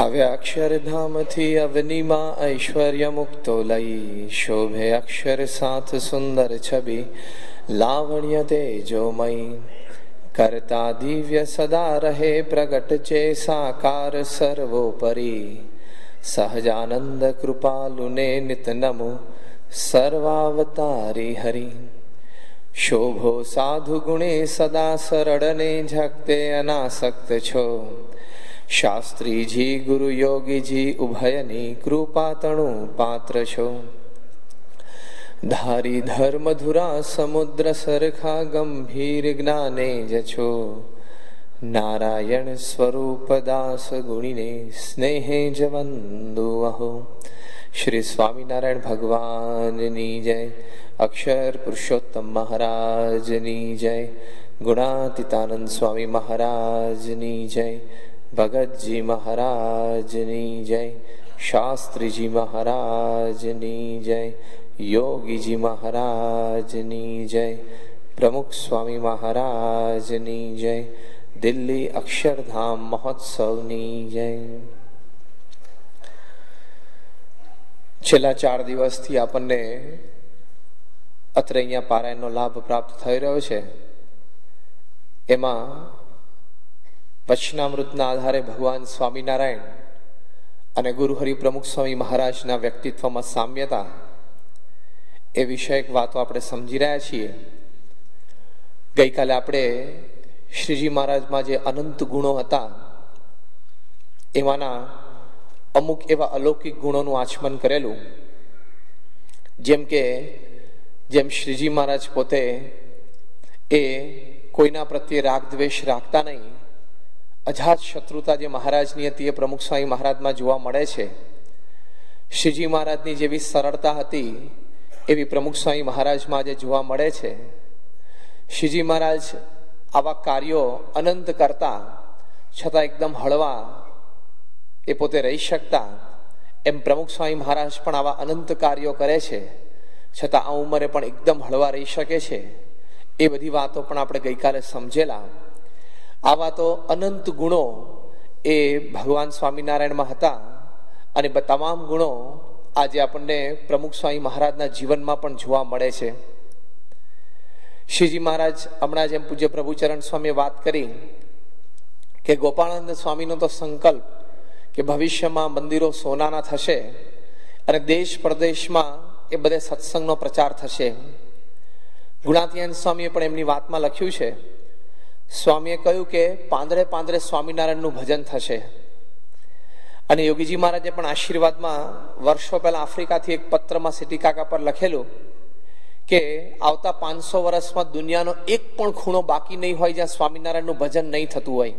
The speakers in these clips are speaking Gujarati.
આવ્યા અક્ષરધામથી અવનીમાં ઐશ્વર્ય મુક્તો લઈ, શોભે અક્ષર સાથ સુંદર છબી, લાવણ્ય તેજોમય. કરતા દિવ્ય સદા રહે પ્રગટ છે સાકાર સર્વોપરી. સહજાનંદ કૃપાલુને નિત નમો સર્વાવતારી હરિ. શોભો સાધુ ગુણે સદા સરળને ઝકતે અનાસક્ત છો. શાસ્ત્રીજી ગુરુ યોગીજી ઉભયની કૃપા તણુ પાત્ર છો. ધારી ધર્મધુરા સમુદ્ર સરખા ગંભીર જ્ઞાને જ છો. નારાયણ સ્વરૂપ દાસ ગુણીને સ્નેહે જ વંદુ અહો. શ્રી સ્વામિનારાયણ ભગવાનની જય. અક્ષર પુરુષોત્તમ મહારાજની જય. ગુણાતીતાનંદ સ્વામી મહારાજની જય. ભગતજી મહારાજની જય. શાસ્ત્રીજી મહારાજની જય. યોગીજી મહારાજની જય. પ્રમુખ સ્વામી મહારાજની જય. દિલ્હી અક્ષરધામ મહોત્સવની જય. છેલ્લા 4 દિવસથી આપણને અત્રે અહીંયા પારાયણનો લાભ પ્રાપ્ત થઈ રહ્યો છે. એમાં વચનામૃતના આધારે ભગવાન સ્વામિનારાયણ અને ગુરુ હરિ પ્રમુખ સ્વામી મહારાજના વ્યક્તિત્વમાં સામ્યતા એ વિષયક વાતો આપણે સમજી રહ્યા છીએ. ગઈકાલે આપણે શ્રીજી મહારાજમાં જે અનંત ગુણો હતા એમાંના અમુક એવા અલૌકિક ગુણોનું આચમન કરેલું. જેમ શ્રીજી મહારાજ પોતે એ કોઈના પ્રત્યે રાગ દ્વેષ રાખતા નહીં. અજાત શત્રુતા જે મહારાજની હતી એ પ્રમુખ સ્વામી મહારાજમાં જોવા મળે છે. શ્રીજી મહારાજની જેવી સરળતા હતી એવી પ્રમુખ સ્વામી મહારાજમાં આજે જોવા મળે છે. શ્રીજી મહારાજ આવા કાર્યો અનંત કરતા છતાં એકદમ હળવા એ પોતે રહી શકતા, એમ પ્રમુખ સ્વામી મહારાજ પણ આવા અનંત કાર્યો કરે છે છતાં આ ઉંમરે પણ એકદમ હળવા રહી શકે છે. એ બધી વાતો પણ આપણે ગઈકાલે સમજેલા. આ વાતો અનંત ગુણો એ ભગવાન સ્વામિનારાયણમાં હતા અને તમામ ગુણો આજે આપણને પ્રમુખ સ્વામી મહારાજના જીવનમાં પણ જોવા મળે છે. શ્રીજી મહારાજ હમણાં જેમ પૂજ્ય પ્રભુચરણ સ્વામીએ વાત કરી કે ગોપાળાનંદ સ્વામીનો તો સંકલ્પ કે ભવિષ્યમાં મંદિરો સોનાના થશે અને દેશ પ્રદેશમાં એ બધે સત્સંગનો પ્રચાર થશે. ગુણાતીયન સ્વામીએ પણ એમની વાતમાં લખ્યું છે. સ્વામીએ કહ્યું કે પાંદડે પાંદડે સ્વામિનારાયણનું ભજન થશે. અને યોગીજી મહારાજે પણ આશીર્વાદમાં વર્ષો પહેલા આફ્રિકાથી એક પત્રમાં સિટી કાકા પર લખેલું કે આવતા 500 વર્ષમાં દુનિયાનો એક પણ ખૂણો બાકી નહીં હોય જ્યાં સ્વામિનારાયણનું ભજન નહીં થતું હોય.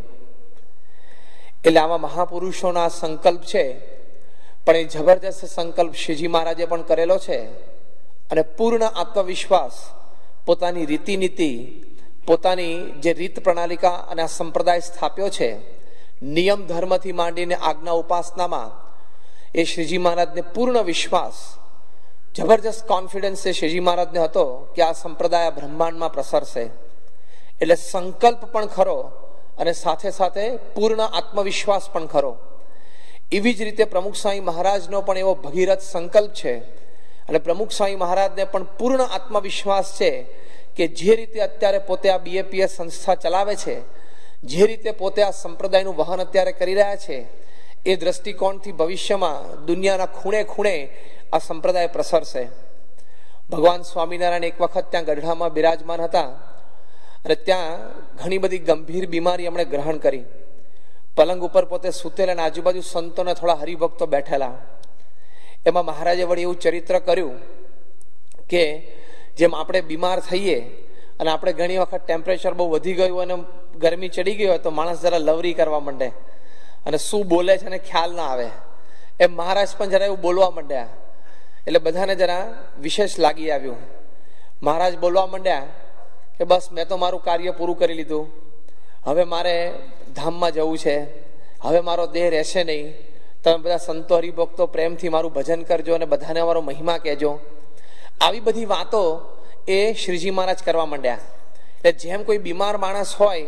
એટલે આવા મહાપુરુષોના સંકલ્પ છે, પણ એ જબરજસ્ત સંકલ્પ શ્રીજી મહારાજે પણ કરેલો છે. અને પૂર્ણ આત્મવિશ્વાસ, પોતાની રીતિનીતિ, પોતાની જે રીત પ્રણાલિકા અને આ સંપ્રદાય સ્થાપ્યો છે, નિયમ ધર્મથી માંડીને આજ્ઞા ઉપાસનામાં એ શ્રીજી મહારાજને પૂર્ણ વિશ્વાસ, જબરજસ્ત કોન્ફિડન્સ એ શ્રીજી મહારાજને હતો કે આ સંપ્રદાય બ્રહ્માંડમાં પ્રસરશે. એટલે સંકલ્પ પણ ખરો અને સાથે સાથે પૂર્ણ આત્મવિશ્વાસ પણ ખરો. એવી જ રીતે પ્રમુખ સ્વામી મહારાજનો પણ એવો ભગીરથ સંકલ્પ છે અને પ્રમુખ સ્વામી મહારાજને પણ પૂર્ણ આત્મવિશ્વાસ છે કે જે રીતે અત્યારે પોતે આ બીએપીએસ સંસ્થા ચલાવે છે, જે રીતે પોતે આ સંપ્રદાયનું વહન અત્યારે કરી રહ્યા છે, એ દ્રષ્ટિકોણથી ભવિષ્યમાં દુનિયાના ખૂણે ખૂણે આ સંપ્રદાય પ્રસરશે. ભગવાન સ્વામિનારાયણ એક વખત ત્યાં ગઢડામાં બિરાજમાન હતા અને ત્યાં ઘણી બધી ગંભીર બીમારી એમણે ગ્રહણ કરી. પલંગ ઉપર પોતે સૂતેલા અને આજુબાજુ સંતોને થોડા હરિભક્તો બેઠેલા. એમાં મહારાજે વળી એવું ચરિત્ર કર્યું કે જેમ આપણે બીમાર થઈએ અને આપણે ઘણી વખત ટેમ્પરેચર બહુ વધી ગયું અને ગરમી ચડી ગઈ હોય તો માણસ જરા લવરી કરવા માંડે અને શું બોલે છે એને ખ્યાલ ના આવે. એમ મહારાજ પણ જરા એવું બોલવા માંડ્યા. એટલે બધાને જરા વિશેષ લાગી આવ્યું. મહારાજ બોલવા માંડ્યા કે બસ મેં તો મારું કાર્ય પૂરું કરી લીધું, હવે મારે ધામમાં જવું છે, હવે મારો દેહ રહેશે નહીં. તમે બધા સંતો હરિભક્તો પ્રેમથી મારું ભજન કરજો અને બધાને મારો મહિમા કહેજો. આવી બધી વાતો એ શ્રીજી મહારાજ કરવા માંડ્યા. એટલે જેમ કોઈ બીમાર માણસ હોય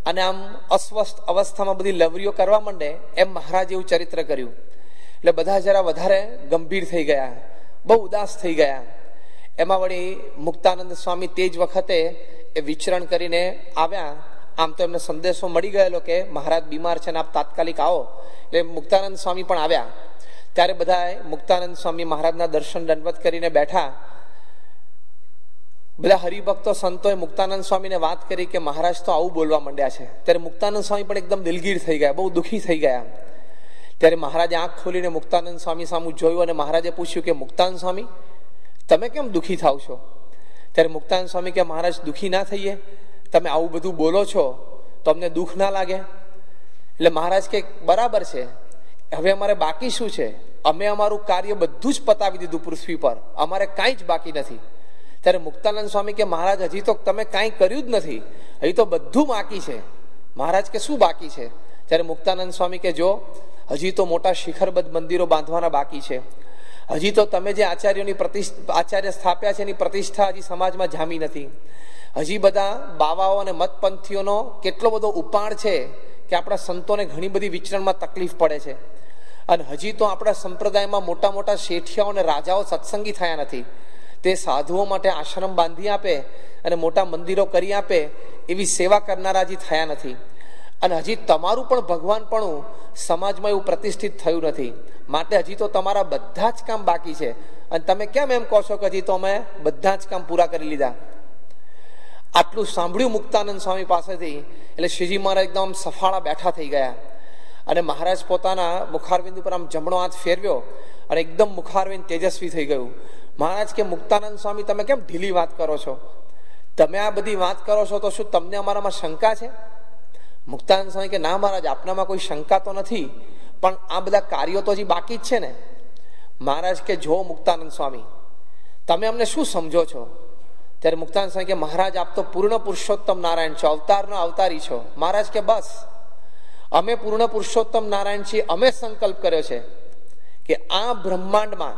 અને આમ અસ્વસ્થ અવસ્થામાં બધી લવરીઓ કરવા માંડે એમ મહારાજ એવું ચરિત્ર કર્યું. એટલે બધા જરા વધારે ગંભીર થઈ ગયા, બહુ ઉદાસ થઈ ગયા. એમાં વળી મુક્તાનંદ સ્વામી તે જ વખતે એ વિચરણ કરીને આવ્યા. આમ તો એમને સંદેશો મળી ગયેલો કે મહારાજ બીમાર છે ને આપ તાત્કાલિક આવો. એટલે મુક્તાનંદ સ્વામી પણ આવ્યા. ત્યારે બધા મુક્તાનંદ સ્વામી મહારાજના દર્શન દંડવત કરીને બેઠા. બધા હરિભક્તો સંતોએ મુક્તાનંદ સ્વામીને વાત કરી કે મહારાજ તો આવું બોલવા માંડ્યા છે. ત્યારે મુક્તાનંદ સ્વામી પણ એકદમ દિલગીર થઈ ગયા, બહુ દુઃખી થઈ ગયા. ત્યારે મહારાજે આંખ ખોલીને મુક્તાનંદ સ્વામી સામે જોયું અને મહારાજે પૂછ્યું કે મુક્તાનંદ સ્વામી, તમે કેમ દુઃખી થાવ છો? ત્યારે મુક્તાનંદ સ્વામી કે મહારાજ દુઃખી ના થઈએ, તમે આવું બધું બોલો છો તો અમને દુઃખ ના લાગે? એટલે મહારાજ કે બરાબર છે, હવે અમારે બાકી શું છે? અમે અમારું કાર્ય બધું જ પતાવી દીધું પૃથ્વી પર, અમારે કાંઈ જ બાકી નથી. ત્યારે મુક્તાનંદ સ્વામી કે મહારાજ હજી તો તમે કાંઈ કર્યું જ નથી, હજી તો બધું બાકી છે. મહારાજ કે શું બાકી છે? ત્યારે મુક્તાનંદ સ્વામી કે જો હજી તો મોટા શિખરબદ્ધ મંદિરો બાંધવાના બાકી છે. હજી તો તમે જે આચાર્ય સ્થાપ્યા છે એની પ્રતિષ્ઠા હજી સમાજમાં જામી નથી. હજી બધા બાવાઓ અને મતપંથીઓનો કેટલો બધો ઉપાડ છે કે આપણા સંતોને ઘણી બધી વિચરણમાં તકલીફ પડે છે. અને હજી તો આપણા સંપ્રદાયમાં મોટા મોટા શેઠિયાઓ અને રાજાઓ સત્સંગી થયા નથી. તે સાધુઓ માટે આશ્રમ બાંધી આપે અને મોટા મંદિરો કરી આપે એવી સેવા કરનારા હજી થયા નથી. અને હજી તમારું પણ ભગવાનપણું સમાજમાં એવું પ્રતિષ્ઠિત થયું નથી. માટે હજી તો તમારા બધા જ કામ બાકી છે. અને તમે કેમ એમ કહો છો કે હજી તો અમે બધા જ કામ પૂરા કરી લીધા? આટલું સાંભળ્યું મુક્તાનંદ સ્વામી પાસેથી એટલે શ્રીજી મહારાજ એકદમ સફાળા બેઠા થઈ ગયા. અને મહારાજ પોતાના મુખારવિંદ ઉપર આમ જમણો હાથ ફેરવ્યો અને એકદમ મુખારવિંદ તેજસ્વી થઈ ગયું. મહારાજ કે મુક્તાનંદ સ્વામી, તમે કેમ ઢીલી વાત કરો છો? તમે આ બધી વાત કરો છો તો શું તમને અમારામાં શંકા છે? મુક્તાનંદ સ્વામી કે ના મહારાજ, આપનામાં કોઈ શંકા તો નથી, પણ આ બધા કાર્યો તો હજી બાકી જ છે ને. મહારાજ કે જો મુક્તાનંદ સ્વામી, તમે અમને શું સમજો છો? ત્યારે મુક્તાનંદ સ્વામી કે મહારાજ આપ તો પૂર્ણ પુરુષોત્તમ નારાયણ છો, અવતારનો અવતારી છો. મહારાજ કે બસ, અમે પૂર્ણ પુરુષોત્તમ નારાયણ છીએ. અમે સંકલ્પ કર્યો છે કે આ બ્રહ્માંડમાં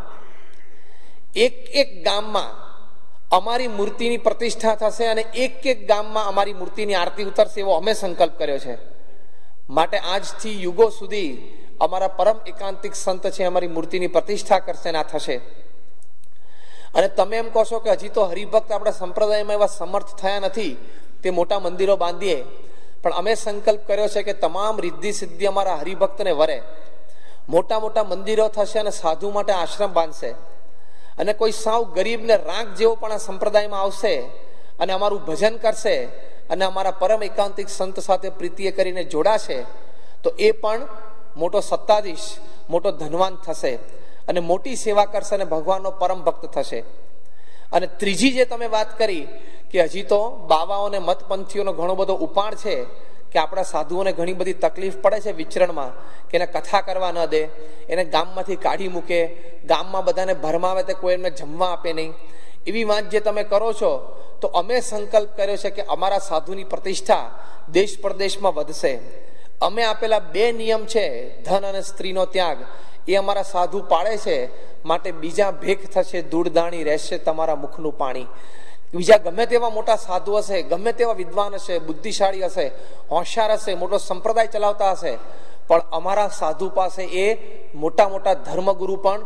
એક એક ગામમાં અમારી મૂર્તિની પ્રતિષ્ઠા થશે અને એક એક ગામમાં અમારી મૂર્તિની આરતી ઉતરશે, એવો અમે સંકલ્પ કર્યો છે. માટે આજથી યુગો સુધી અમારા પરમ એકાંતિક સંત છે અમારી મૂર્તિની પ્રતિષ્ઠા કરશે ને આ થશે. અને તમે એમ કહો છો કે હજી તો હરિભક્ત આપણા સંપ્રદાયમાં એવા સમર્થ થયા નથી તે મોટા મંદિરો બાંધીએ, પણ અમે સંકલ્પ કર્યો છે કે તમામ રિદ્ધિ સિદ્ધિ અમારા હરિભક્તને વરે. મોટા મોટા મંદિરો થશે અને સાધુ માટે આશ્રમ બાંધશે. અને કોઈ સાવ ગરીબને રાંક જેવો પણ આ સંપ્રદાયમાં આવશે અને અમારું ભજન કરશે અને અમારા પરમ એકાંતિક સંત સાથે પ્રીતિએ કરીને જોડાશે તો એ પણ મોટો સત્તાધીશ, મોટો ધનવાન થશે અને મોટી સેવા કરશે અને ભગવાનનો પરમ ભક્ત થશે. અને ત્રીજી જે તમે વાત કરી કે હજી તો બાવાઓને મતપંથીઓનો ઘણો બધો ઉપાડ છે કે આપણા સાધુઓને ઘણી બધી તકલીફ પડે છે વિચરણમાં, કે એને કથા કરવા ન દે, એને ગામમાંથી કાઢી મૂકે, ગામમાં બધાને ભરમાવે તે કોઈ એમને જમવા આપે નહીં. એવી વાત જે તમે કરો છો તો અમે સંકલ્પ કર્યો છે કે અમારા સાધુની પ્રતિષ્ઠા દેશ પ્રદેશમાં વધશે. અમે આપેલા 2 નિયમ છે, ધન અને સ્ત્રીનો ત્યાગ, એ અમારા સાધુ પાળે છે. માટે બીજા ભેખ થશે, ધૂળદાણી રહેશે તમારા મુખનું પાણી. બીજા ગમે તેવા મોટા સાધુ હશે, ગમે તેવા વિદ્વાન હશે, બુદ્ધિશાળી હશે, હોશિયાર હશે, મોટો સંપ્રદાય ચલાવતા હશે, પણ અમારા સાધુ પાસે એ મોટા મોટા ધર્મગુરુ પણ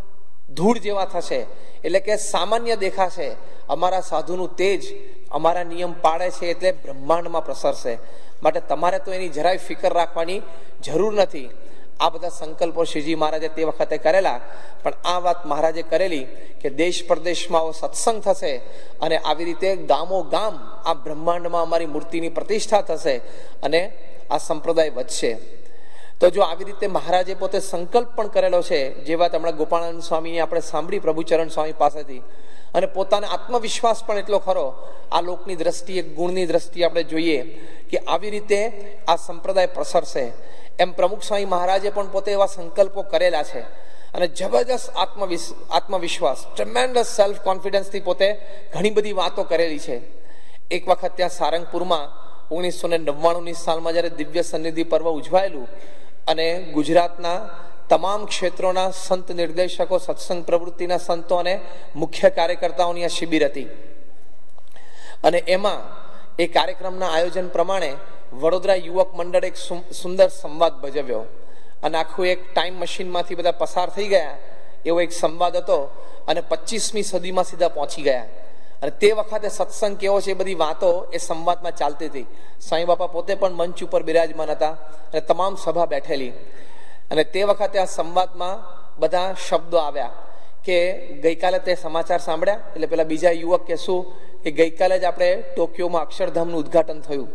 ધૂળ જેવા થશે. એટલે કે સામાન્ય દેખાશે. અમારા સાધુનું તેજ અમારા નિયમ પાળે છે એટલે બ્રહ્માંડમાં પ્રસરશે. માટે તમારે તો એની જરાય ફિકર રાખવાની જરૂર નથી. આ બધા સંકલ્પો શ્રીજી મહારાજે તે વખતે કરેલા, પણ આ વાત મહારાજે કરેલી કે દેશ પ્રદેશમાં સત્સંગ થશે અને આવી રીતે ગામો ગામ આ બ્રહ્માંડમાં અમારી મૂર્તિની પ્રતિષ્ઠા થશે અને આ સંપ્રદાય વધશે. તો જો આવી રીતે મહારાજે પોતે સંકલ્પ પણ કરેલો છે, જે વાત હમણાં ગોપાળાનંદ સ્વામીને આપણે સાંભળી પ્રભુચરણ સ્વામી પાસેથી, અને પોતાનો આત્મવિશ્વાસ પણ એટલો ખરો આ લોકની દ્રષ્ટિએ, ગુણની દ્રષ્ટિએ આપણે જોઈએ કે આવી રીતે આ સંપ્રદાય પ્રસરશે. એમ પ્રમુખ સ્વામી મહારાજે પણ પોતે એવા સંકલ્પો કરેલા છે અને જબરજસ્ત આત્મવિશ્વાસ, ટ્રેમેન્ડસ સેલ્ફ કોન્ફિડન્સથી પોતે ઘણી બધી વાતો કરેલી છે. એક વખત ત્યાં સારંગપુરમાં 1999ની સાલમાં જ્યારે દિવ્ય સન્નિધિ પર્વ ઉજવાયેલું અને ગુજરાતના તમામ ક્ષેત્રોના સંત નિર્દેશકો, સત્સંગ પ્રવૃત્તિના સંતો અને મુખ્ય કાર્યકર્તાઓની આ શિબિર હતી. અને એમાં એ કાર્યક્રમના આયોજન પ્રમાણે વડોદરા યુવક મંડળ એક સુંદર સંવાદ ભજવ્યો અને આખું એક ટાઈમ મશીનમાંથી બધા પસાર થઈ ગયા એવો એક સંવાદ હતો અને 25મી સદીમાં સીધા પહોંચી ગયા. અને તે વખતે સત્સંગ કેવો છે એ બધી વાતો એ સંવાદમાં ચાલતી હતી. સાંઈ બાપા પોતે પણ મંચ ઉપર બિરાજમાન હતા અને તમામ સભા બેઠેલી. અને તે વખતે આ સંવાદમાં બધા શબ્દો આવ્યા કે ગઈકાલે તે સમાચાર સાંભળ્યા? એટલે પેલા બીજા યુવક કે શું કે ગઈકાલે જ આપણે ટોક્યોમાં અક્ષરધામનું ઉદ્ઘાટન થયું.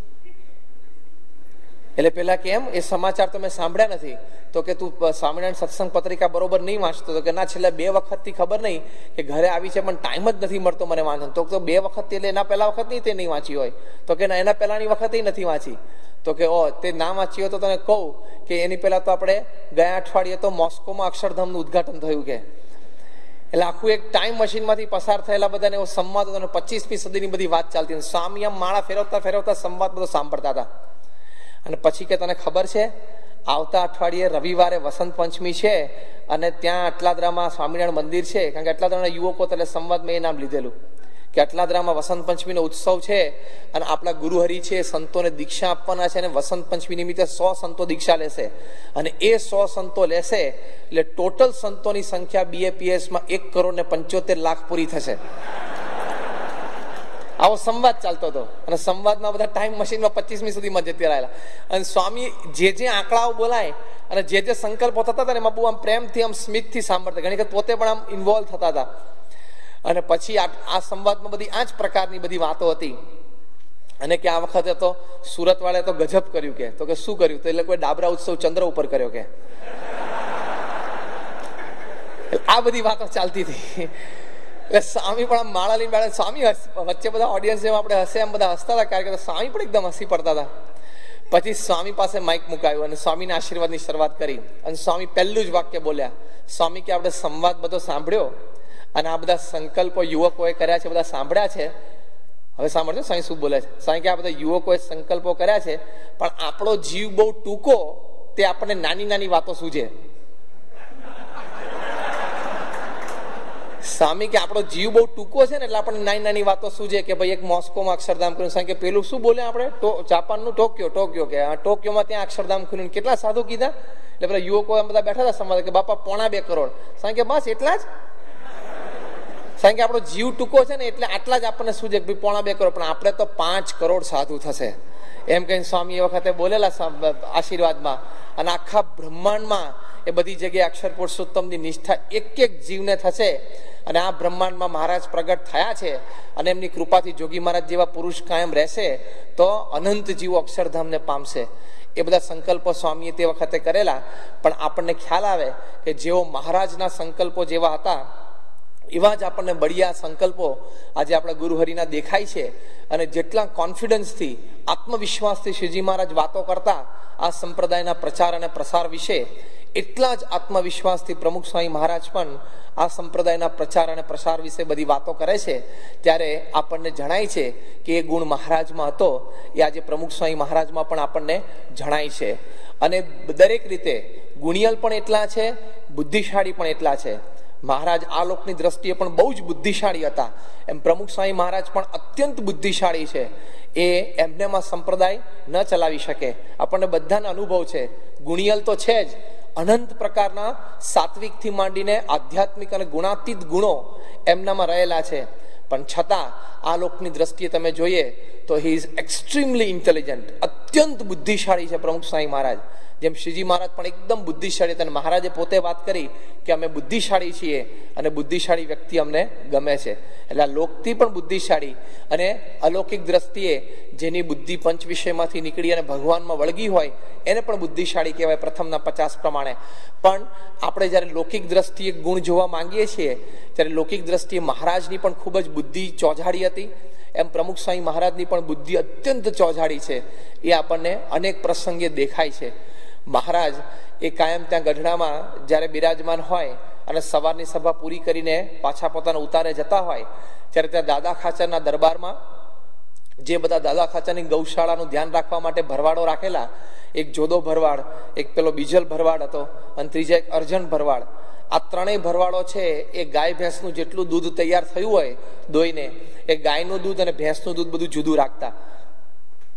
એટલે પેલા કેમ એ સમાચાર તો મેં સાંભળ્યા નથી. તો કે તું સ્વામિનારાયણ સત્સંગ પત્રિકા બરોબર નહીં વાંચતો? તો કે ના, છેલ્લા 2 વખતથી ખબર નહીં કે ઘરે આવી છે પણ ટાઈમ જ નથી મળતો મને વાંચવાનો. તો 2 વખત એટલે એના પહેલા વખત નહીં તે નહીં વાંચી હોય? તો કે ના, એના પહેલાની વખતે નથી વાંચી. તો કે તે ના વાંચી હોય તો તને કહું કે એની પહેલા તો આપણે ગયા અઠવાડિયે તો મોસ્કોમાં અક્ષરધામનું ઉદ્ઘાટન થયું કે. એટલે આખું એક ટાઈમ મશીનમાંથી પસાર થયેલા બધાને એવો સંવાદ હતો અને 25મી સદીની બધી વાત ચાલતી. સ્વામી આમ માળા ફેરવતા ફેરવતા સંવાદ બધો સાંભળતા હતા. અને પછી કે તને ખબર છે આવતા અઠવાડિયે રવિવારે વસંત પંચમી છે અને ત્યાં અટલાદરામાં સ્વામિનારાયણ મંદિર છે. કારણ કે અટલાદરાના યુવકો એટલે સંવાદમાં એ નામ લીધેલું કે અટલાદરામાં વસંત પંચમીનો ઉત્સવ છે અને આપણા ગુરુહરિ છે સંતોને દીક્ષા આપવાના છે અને વસંત પંચમી નિમિત્તે 100 સંતો દીક્ષા લેશે અને એ 100 સંતો લેશે એટલે ટોટલ સંતોની સંખ્યા BAPSમાં 1,75,00,000 પૂરી થશે. આવો સંવાદ ચાલતો હતો અને સંવાદમાં બધા ટાઈમ મશીનમાં 25મી સુધીમાં જતી રહેલા. અને સ્વામી જે આંકડાઓ બોલાય અને જે સંકલ્પો થતા હતા એમાં બહુ આમ પ્રેમથી આમ સ્મિતથી સાંભળતા. ઘણી વખત પોતે પણ આમ ઇન્વોલ્વ થતા હતા. અને પછી આ સંવાદમાં બધી આ જ પ્રકારની બધી વાતો હતી. અને કે આ વખતે તો સુરત વાળાએ તો ગજબ કર્યું કે. તો કે શું કર્યું? તો એટલે કોઈ ડાબરા ઉત્સવ ચંદ્ર ઉપર કર્યો કે. આ બધી વાતો ચાલતી હતી. એટલે સ્વામી પણ આમ માળા લઈને બેઠા. સ્વામી વચ્ચે બધા ઓડિયન્સ જેમ આપણે હસે એમ બધા હસતા હતા કારણ કે સ્વામી પણ એકદમ હસી પડતા હતા. પછી સ્વામી પાસે માઇક મુકાયું અને સ્વામીના આશીર્વાદની શરૂઆત કરી અને સ્વામી પહેલું જ વાક્ય બોલ્યા. સ્વામી કે આપણે સંવાદ બધો સાંભળ્યો અને આ બધા સંકલ્પો યુવકોએ કર્યા છે બધા સાંભળ્યા છે. હવે સાંભળજો સ્વામી શું બોલે છે. સ્વામી કે આ બધા યુવકોએ સંકલ્પો કર્યા છે પણ આપણો જીવ બહુ ટૂંકો, તે આપણને નાની નાની વાતો સૂજે. સ્વામી કે આપણો જીવ બહુ ટૂંકો છે ને એટલે આપણને નાની નાની વાતો સૂજે કે ભાઈ એક મોસ્કોમાં અક્ષરધામ ખુલ્યું. સ્વામી કે પેલું શું બોલે આપણે? જાપાનનું ટોક્યો કે ટોક્યોમાં ત્યાં અક્ષરધામ ખુલ્યું. કેટલા સાધુ કીધા? એટલે પેલા યુવકો એમ બધા બેઠા હતા સંવાદ કે બાપા 2.5 કરોડ. સ્વામી કે બસ એટલા જ? કારણ કે આપણો જીવ ટૂંકો છે ને એટલે આટલા જ આપણને શું છે કે 2.5 કરોડ, પણ આપણે તો 5 કરોડ સાધુ થશે એમ કહીને સ્વામી એ વખતે બોલેલા આશીર્વાદમાં. અને આખા બ્રહ્માંડમાં એ બધી જગ્યાએ અક્ષર પુરુષોત્તમની નિષ્ઠા એક જીવને થશે. અને આ બ્રહ્માંડમાં મહારાજ પ્રગટ થયા છે અને એમની કૃપાથી જોગી મહારાજ જેવા પુરુષ કાયમ રહેશે તો અનંત જીવો અક્ષરધામને પામશે. એ બધા સંકલ્પો સ્વામીએ તે વખતે કરેલા. પણ આપણને ખ્યાલ આવે કે જેઓ મહારાજના સંકલ્પો જેવા હતા એવા જ આપણને બળિયા સંકલ્પો આજે આપણા ગુરુહરિના દેખાય છે. અને જેટલા કોન્ફિડન્સથી આત્મવિશ્વાસથી શ્રીજી મહારાજ વાતો કરતા આ સંપ્રદાયના પ્રચાર અને પ્રસાર વિશે, એટલા જ આત્મવિશ્વાસથી પ્રમુખ સ્વામી મહારાજ પણ આ સંપ્રદાયના પ્રચાર અને પ્રસાર વિશે બધી વાતો કરે છે. ત્યારે આપણને જણાય છે કે એ ગુણ મહારાજમાં હતો એ આજે પ્રમુખ સ્વામી મહારાજમાં પણ આપણને જણાય છે. અને દરેક રીતે ગુણિયલ પણ એટલા છે, બુદ્ધિશાળી પણ એટલા છે. મહારાજ આ લોકની દ્રષ્ટિએ પણ બહુ જ બુદ્ધિશાળી હતા. એમ પ્રમુખ સ્વામી મહારાજ પણ અત્યંત બુદ્ધિશાળી છે. એ એમનેમાં સંપ્રદાય ન ચલાવી શકે. આપણને બધાને અનુભવ છે. ગુણિયલ તો છે જ, અનંત પ્રકારના સાત્વિકથી માંડીને આધ્યાત્મિક અને ગુણાતીત ગુણો એમનામાં રહેલા છે. પણ છતાં આ લોકની દ્રષ્ટિએ તમે જોઈએ તો હી ઇઝ એક્સ્ટ્રીમલી ઇન્ટેલિજન્ટ. અત્યંત બુદ્ધિશાળી છે પ્રમુખ સ્વામી મહારાજ. જેમ શ્રીજી મહારાજ પણ એકદમ બુદ્ધિશાળી હતા. મહારાજે પોતે વાત કરી કે અમે બુદ્ધિશાળી છીએ અને બુદ્ધિશાળી વ્યક્તિ અમને ગમે છે. એટલે આ લોકથી પણ બુદ્ધિશાળી અને અલૌકિક દ્રષ્ટિએ જેની બુદ્ધિ પંચ વિષયમાંથી નીકળી અને ભગવાનમાં વળગી હોય એને પણ બુદ્ધિશાળી કહેવાય પ્રથમના 50 પ્રમાણે. પણ આપણે જ્યારે લૌકિક દ્રષ્ટિએ ગુણ જોવા માંગીએ છીએ ત્યારે લૌકિક દ્રષ્ટિએ મહારાજની પણ ખૂબ જ બુદ્ધિ ચોજાડી હતી. એમ પ્રમુખ સ્વામી મહારાજની પણ બુદ્ધિ અત્યંત ચોજાડી છે. એ આપણને અનેક પ્રસંગે દેખાય છે. મહારાજ એ કાયમ ત્યાં ગઢડામાં જ્યારે બિરાજમાન હોય અને સવારની સભા પૂરી કરીને પાછા પોતાના ઉતારે જતા હોય ત્યારે ત્યાં દાદા ખાચરના દરબારમાં જે બધા દાદા ખાચરની ગૌશાળાનું ધ્યાન રાખવા માટે ભરવાડો રાખેલા, એક જોદો ભરવાડ, એક પેલો બીજલ ભરવાડ હતો અને ત્રીજા એક અર્જણ ભરવાડ. આ ત્રણેય ભરવાડો છે એ ગાય ભેંસનું જેટલું દૂધ તૈયાર થયું હોય દોઈને, એ ગાયનું દૂધ અને ભેંસનું દૂધ બધું જુદું રાખતા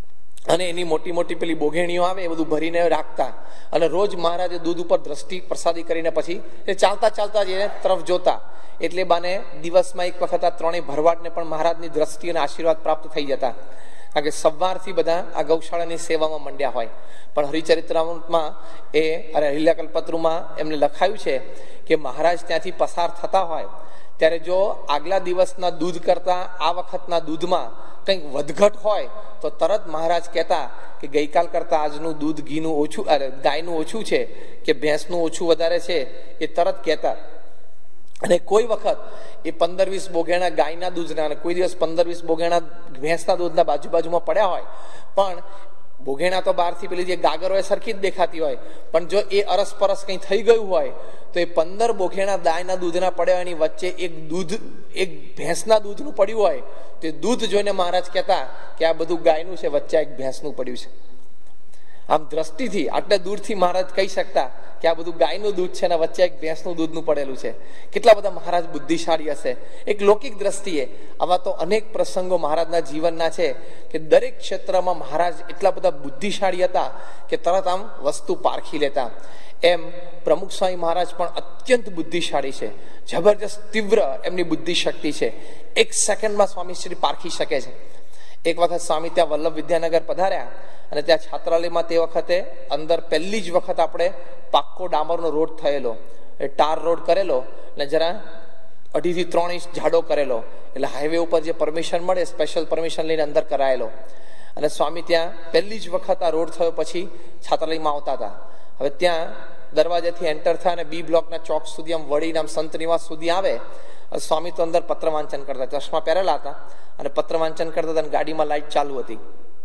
અને એની મોટી મોટી પેલી બોઘેણીઓ આવે એ બધું ભરીને રાખતા, અને રોજ મહારાજે દૂધ ઉપર દ્રષ્ટિ પ્રસાદી કરીને પછી એ ચાલતા ચાલતા જ એને તરફ જોતા, એટલે બાને દિવસમાં એક વખત આ ત્રણેય ભરવાડને પણ મહારાજની દ્રષ્ટિ અને આશીર્વાદ પ્રાપ્ત થઈ જતા. કારણ કે સવારથી બધા આ ગૌશાળાની સેવામાં મંડ્યા હોય. પણ હરિચરિત્રામૃતમાં હરિલાકલ્પતરુમાં એમને લખાયું છે કે મહારાજ ત્યાંથી પસાર થતા હોય ત્યારે જો આગલા દિવસના દૂધ કરતા આ વખતના દૂધમાં કંઈક વધઘટ હોય તો તરત મહારાજ કહેતા કે ગઈકાલ કરતા આજનું દૂધ ઘીનું ઓછું, ગાયનું ઓછું છે કે ભેંસનું ઓછું વધારે છે, એ તરત કહેતા. અને કોઈ વખત એ 15-20 બોઘેણા ગાયના દૂધના અને કોઈ દિવસ 15-20 બોઘેણા ભેંસના દૂધના બાજુમાં પડ્યા હોય, પણ બોઘેણા તો બહારથી પેલી જે ગાગર હોય સરખી જ દેખાતી હોય, પણ જો એ અરસપરસ કંઈ થઈ ગયું હોય તો એ 15 બોઘેણા ગાયના દૂધના પડ્યા એની વચ્ચે એક ભેંસના દૂધનું પડ્યું હોય તો દૂધ જોઈને મહારાજ કહેતા કે આ બધું ગાયનું છે, વચ્ચે એક ભેંસનું પડ્યું છે. આમ દ્રષ્ટિથી આટલે દૂરથી મહારાજ કહી શકતા કે આ બધું ગાયનું દૂધ છે ને વચ્ચે એક ભેંસનું દૂધનું પડેલું છે. કેટલા બધા મહારાજ બુદ્ધિશાળી હશે. એક લૌકિક દ્રષ્ટિએ આવા તો અનેક પ્રસંગો મહારાજના જીવનના છે કે દરેક ક્ષેત્રમાં મહારાજ એટલા બધા બુદ્ધિશાળી હતા કે તરત આમ વસ્તુ પારખી લેતા. એમ પ્રમુખ સ્વામી મહારાજ પણ અત્યંત બુદ્ધિશાળી છે. જબરજસ્ત તીવ્ર એમની બુદ્ધિ શક્તિ છે. 1 સેકન્ડમાં સ્વામીશ્રી પારખી શકે છે. એક વખત સ્વામી ત્યાં વલ્લભ વિદ્યાનગર પધાર્યા અને ત્યાં છાત્રાલયમાં તે વખતે અંદર પહેલી જ વખત આપણે પાક્કો ડામરનો રોડ થયેલો, એ ટાર રોડ કરેલો અને જરા 2.5 થી 3 ઇંચ જાડો કરેલો, એટલે હાઈવે ઉપર જે પરમિશન મળે સ્પેશિયલ પરમિશન લઈને અંદર કરાયેલો. અને સ્વામી ત્યાં પહેલી જ વખત આ રોડ થયો પછી છાત્રાલયમાં આવતા હતા. હવે ત્યાં દરવાજાથી એન્ટર થાય અને બી બ્લોકના ચોક સુધી આમ વળીને આમ સંત નિવાસ સુધી આવે. સ્વામી તો અંદર પત્ર વાંચન કરતા, ચશ્મા પહેરેલા હતા અને પત્ર વાંચન કરતા હતા અને ગાડીમાં લાઈટ ચાલુ હતી.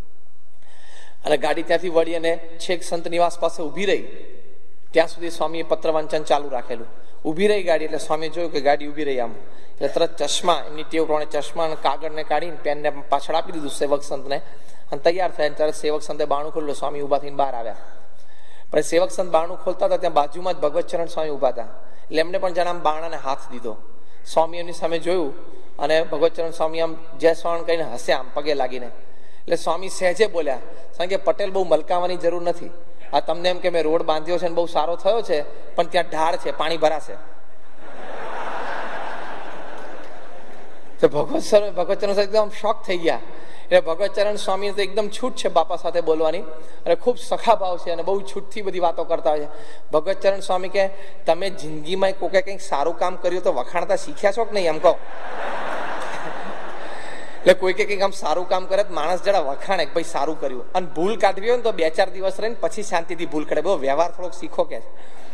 અને ગાડી ત્યાંથી વળી અને છેક સંત નિવાસ પાસે ઊભી રહી ત્યાં સુધી સ્વામીએ પત્ર વાંચન ચાલુ રાખેલું. ઊભી રહી ગાડી એટલે સ્વામી જોયું કે ગાડી ઊભી રહી આમ, એટલે તરત ચશ્મા, એમની ટેવ પ્રમાણે ચશ્મા અને કાગળને કાઢીને પેનને પાછળ આપી દીધું સેવક સંતને અને તૈયાર થાય. તરત સેવક સંતે બારણું ખોલ્યું. સ્વામી ઊભા થઈને બહાર આવ્યા. પણ સેવક સંત બારણું ખોલતા હતા ત્યાં બાજુમાં જ ભગવતચરણ સ્વામી ઊભા હતા, એટલે એમને પણ જાણે આમ બારણાને હાથ દીધો. સ્વામી એમની સામે જોયું અને ભગવતચરણ સ્વામી આમ જય સ્વામી કહીને હસ્યા આમ પગે લાગીને. એટલે સ્વામી સહેજે બોલ્યા, કારણ કે પટેલ બહુ મલકાવાની જરૂર નથી. આ તમને એમ કે મેં રોડ બાંધ્યો છે ને બહુ સારો થયો છે, પણ ત્યાં ઢાળ છે, પાણી ભરાશે. તો ભગવતચરણ એકદમ શોક થઈ ગયા. એટલે ભગવતચરણ સ્વામી તો એકદમ છૂટ છે બાપા સાથે બોલવાની અને ખૂબ સખા ભાવ છે અને બહુ છૂટથી બધી વાતો કરતા હોય છે. ભગવતચરણ સ્વામી કે તમે જિંદગીમાં કોકે કંઈક સારું કામ કર્યું તો વખાણતા શીખ્યા છો કે નહીં એમ કહો. એટલે કોઈ કે કંઈક આમ સારું કામ કરે માણસ જરા વખાણે ભાઈ સારું કર્યું, અને ભૂલ કાઢવી હોય ને તો 2-4 દિવસ રહીને પછી શાંતિથી ભૂલ કાઢે. બહુ વ્યવહાર થોડોક શીખો કે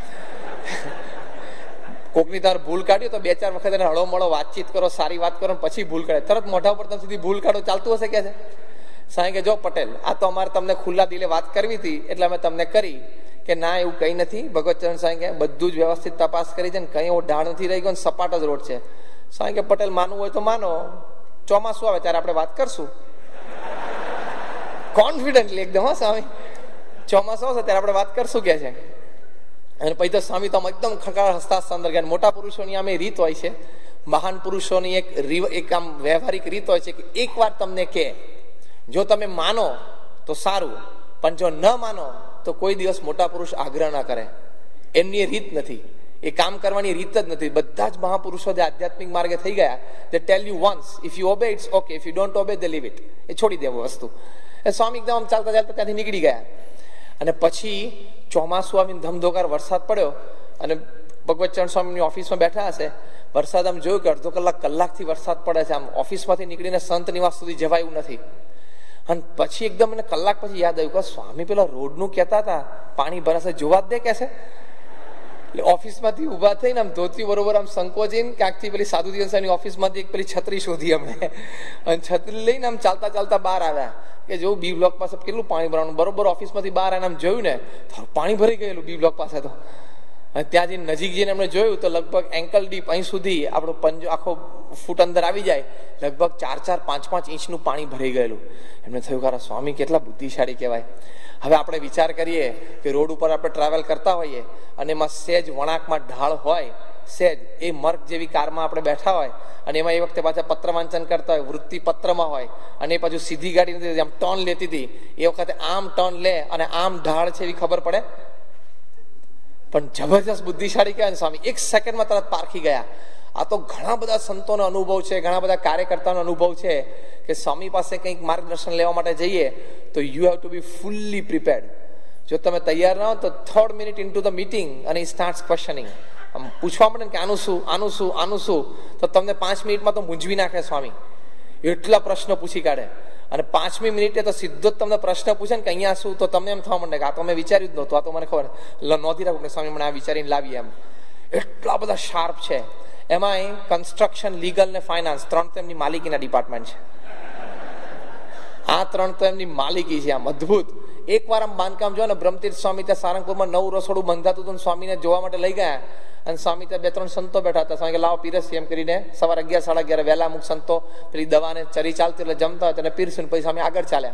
કોકની તાર ભૂલ કાઢ્યું તો 2-4 વખત એને હળોમળો વાતચીત કરો, સારી વાત કરો, પછી ભૂલ કાઢે. તરત મોઢા ઉપર તમે સુધી ભૂલ કાઢો ચાલતું હશે કે છે. સાંઈ કે જો પટેલ, આ તો અમારે તમને ખુલ્લા દિલે વાત કરવી હતી એટલે અમે તમને કરી. કે ના એવું કંઈ નથી. ભગવતચરણ સાંઈ કે બધું જ વ્યવસ્થિત તપાસ કરી છે ને કંઈ એવો ઢાળ નથી રહી ગયો ને સપાટ જ રોડ છે. સાંઈ કે પટેલ માનવું હોય તો માનો, ચોમાસું આવે ત્યારે આપણે વાત કરશું. કોન્ફિડન્ટલી એકદમ. હા સ્વામી, ચોમાસું આવશે ત્યારે આપણે વાત કરશું કે છે. અને પછી તો સ્વામી તો એકદમ ખડખડ હસતા અંદર ગયા. મોટા પુરુષોની આમ રીત હોય છે, મહાન પુરુષોની એક આમ વ્યવહારિક રીત હોય છે કે એક વાર તમને કે જો તમે માનો તો સારું, પણ જો ન માનો તો કોઈ દિવસ મોટા પુરુષ આગ્રહ ના કરે. એમની રીત નથી, એ કામ કરવાની રીત જ નથી. બધા જ મહાપુરુષો જે આધ્યાત્મિક માર્ગે થઈ ગયા, they tell you once, if you obey it's okay, if you don't obey they leave it. એ છોડી દેવું વસ્તુ. એ સ્વામી એકદમ ચાલતા ચાલતા ત્યાંથી નીકળી ગયા. અને પછી ચોમાસું આવીને ધમધોકાર વરસાદ પડ્યો અને ભગવતચરણ સ્વામીની ઓફિસમાં બેઠા હશે. વરસાદ આમ જોયું કે અડધો કલાકથી વરસાદ પડે છે. આમ ઓફિસમાંથી નીકળીને સંત નિવાસ સુધી જવાયું નથી. અને પછી એકદમ મને કલાક પછી યાદ આવ્યું કે સ્વામી પેલા રોડનું કહેતા હતા પાણી ભરાશે, જોવા જ દે કે છે. એટલે ઓફિસમાંથી ઉભા થઈને આમ ધોતી બરોબર આમ સંકોચીને ક્યાંકથી પેલી સાધુ દિવસની ઓફિસમાંથી એક પેલી છત્રી શોધી અમને, અને છત્રી લઈને આમ ચાલતા ચાલતા બહાર આવ્યા કે જો બી બ્લોક પાસે કેટલું પાણી ભરવાનું. બરોબર ઓફિસમાંથી બહાર આવીને આમ જોયું ને પાણી ભરી ગયેલું બી બ્લોક પાસે. તો ત્યાં જઈને નજીક જઈને એમણે જોયું તો લગભગ એન્કલ ડીપ અહીં સુધી આપણો પંજો આખો ફૂટ અંદર આવી જાય, લગભગ 4-4, 5-5 ઇંચનું પાણી ભરાઈ ગયેલું. એમને થયું કે સ્વામી કેટલા બુદ્ધિશાળી કહેવાય. હવે આપણે વિચાર કરીએ કે રોડ ઉપર આપણે ટ્રાવેલ કરતા હોઈએ અને એમાં સહેજ વળાંકમાં ઢાળ હોય, સહેજ એ મર્ક જેવી કારમાં આપણે બેઠા હોય અને એમાં એ વખતે પાછા પત્ર વાંચન કરતા હોય, વૃત્તિ પત્રમાં હોય અને એ પાછું સીધી ગાડી નથી, આમ ટર્ન લેતી હતી, એ વખતે આમ ટર્ન લે અને આમ ઢાળ છે એવી ખબર પડે. પણ જબરજસ્ત બુદ્ધિશાળી કહેવાય ને સ્વામી, 1 સેકન્ડમાં તરત પારખી ગયા. આ તો ઘણા બધા સંતોનો અનુભવ છે, ઘણા બધા કાર્યકર્તાનો અનુભવ છે કે સ્વામી પાસે કંઈક માર્ગદર્શન લેવા માટે જઈએ તો you have to be fully prepared. જો તમે તૈયાર ના હો તો 3rd minute in to the meeting અને સ્ટાર્ટ્સ ક્વેશ્ચનિંગ, આમ પૂછવા મળે કે આનું શું, આનું શું, આનું શું, તો તમને 5 મિનિટમાં તો મૂંઝવી નાખે સ્વામી, એટલા પ્રશ્નો પૂછી કાઢે. અને 5મી મિનિટે તો સીધો જ તમને પ્રશ્ન પૂછે ને કે અહીંયા શું, તો તમને એમ થવા માંડે કે આ તો મેં વિચાર્યું જ નહોતું, આ તો મને ખબર નહોતી રાખું કે સ્વામી મને આ વિચારીને લાવીએ. એમ એટલા બધા શાર્પ છે. એમાંય કન્સ્ટ્રક્શન, લીગલ ને ફાઇનાન્સ 3 તો એમની માલિકીના ડિપાર્ટમેન્ટ છે. આ 3 તો એમની માલિકી છે. આમ અદભુત. એકવાર આમ બાંધકામ જો ને, બ્રહ્મતીર્થ સ્વામી ત્યાં સારંગપુરમાં નવું રસોડું બંધાતું હતું, સ્વામીને જોવા માટે લઈ ગયા અને સ્વામી ત્યાં 2-3 સંતો બેઠા હતા. સ્વામી કે લાવો પીરસી એમ કરીને સવારે 11-11:30 વહેલા અમુક સંતો પેલી દવાને ચરી ચાલતી એટલે જમતા હોય તેને પીરસું, પછી સ્વામી આગળ ચાલ્યા.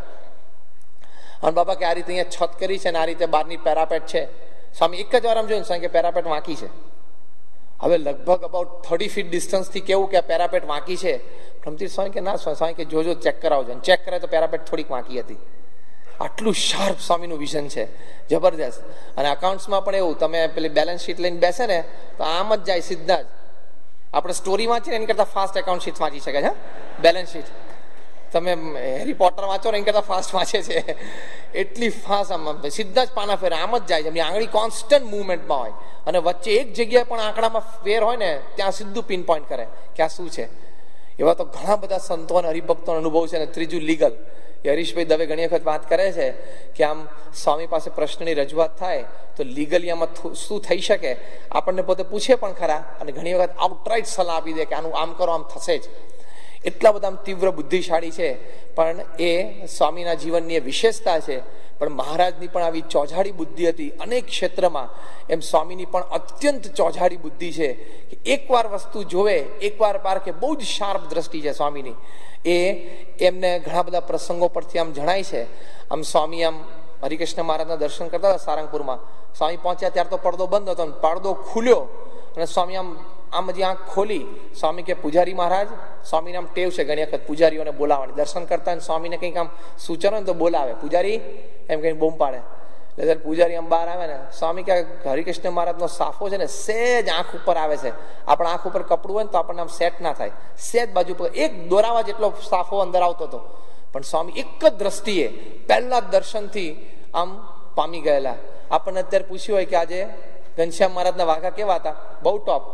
અને બાબા કે આ રીતે અહીંયા છત કરી છે ને આ રીતે બહારની પેરાપેટ છે. સ્વામી એક જ વાર આમ જોયું, સ્વામી કે પેરાપેટ વાંકી છે. હવે લગભગ અબાઉટ 30 ફીટ ડિસ્ટન્સથી કેવું કે પેરાપેટ વાંકી છે. બ્રહ્મતીર્થ સ્વામી કે ના, સ્વામી કે જોજો ચેક કરાવજો. ચેક કરે તો પેરાપેટ થોડીક વાંકી હતી. આટલું શાર્પ સ્વામીનું વિઝન છે, જબરદસ્ત. અને અકાઉન્ટ્સમાં પણ એવું, તમે પેલી બેલેન્સ શીટ લઈને બેસે ને તો આમ જ જાય સીધા જ. આપણે સ્ટોરી વાંચીને એની કરતાં ફાસ્ટ એકાઉન્ટ શીટ વાંચી શકે છે. બેલેન્સ શીટ તમે હેરી પોટર વાંચો ને એની કરતાં ફાસ્ટ વાંચે છે, એટલી ફાસ્ટ. આમ સીધા જ પાના ફેરે, આમ જ જાય છે. એમની આંગળી કોન્સ્ટન્ટ મુવમેન્ટમાં હોય અને વચ્ચે એક જગ્યાએ પણ આંકડામાં ફેર હોય ને ત્યાં સીધું પિન પોઈન્ટ કરે કે આ શું છે. એવા તો ઘણા બધા સંતો અને હરિભક્તોનો અનુભવ છે. અને ત્રીજું લીગલ. હરીશભાઈ દવે ઘણી વખત વાત કરે છે કે આમ સ્વામી પાસે પ્રશ્નની રજૂઆત થાય તો લીગલી આમાં શું થઈ શકે આપણને પોતે પૂછે પણ ખરા, અને ઘણી વખત આઉટરાઇટ સલાહ આપી દે કે આનું આમ કરો આમ થશે જ. એટલા બધા આમ તીવ્ર બુદ્ધિશાળી છે. પણ એ સ્વામીના જીવનની એ વિશેષતા છે. પણ મહારાજની પણ આવી ચોઝાડી બુદ્ધિ હતી અનેક ક્ષેત્રમાં, એમ સ્વામીની પણ અત્યંત ચોઝાડી બુદ્ધિ છે કે એકવાર વસ્તુ જોવે, એકવાર પારખે. બહુ જ શાર્પ દ્રષ્ટિ છે સ્વામીની. એ એમને ઘણા બધા પ્રસંગો પરથી આમ જણાય છે. આમ સ્વામી આમ હરિકૃષ્ણ મહારાજના દર્શન કરતા હતા સારંગપુરમાં. સ્વામી પહોંચ્યા ત્યારે તો પડદો બંધ હતો, પડદો ખુલ્યો અને સ્વામી આમ હજી આંખ ખોલી. સ્વામી કે પૂજારી મહારાજ, સ્વામીને આમ ટેવ છે ઘણી વખત પૂજારીઓને બોલાવવાની. દર્શન કરતા સ્વામીને કંઈક આમ સૂચનો ને તો બોલાવે, પૂજારી એમ કંઈ બૂમ પાડે. એટલે પૂજારી આમ બહાર આવે ને, સ્વામી કે હરિકૃષ્ણ મહારાજનો સાફો છે ને સહેજ આંખ ઉપર આવે છે. આપણે આંખ ઉપર કપડું હોય ને તો આપણને આમ સેટ ના થાય, સહેજ બાજુ પર એક દોરાવા જેટલો સાફો અંદર આવતો હતો. પણ સ્વામી એક જ દ્રષ્ટિએ પહેલા દર્શનથી આમ પામી ગયેલા. આપણને અત્યારે પૂછ્યું હોય કે આજે ઘનશ્યામ મહારાજના વાઘા કેવા હતા, બહુ ટોપ.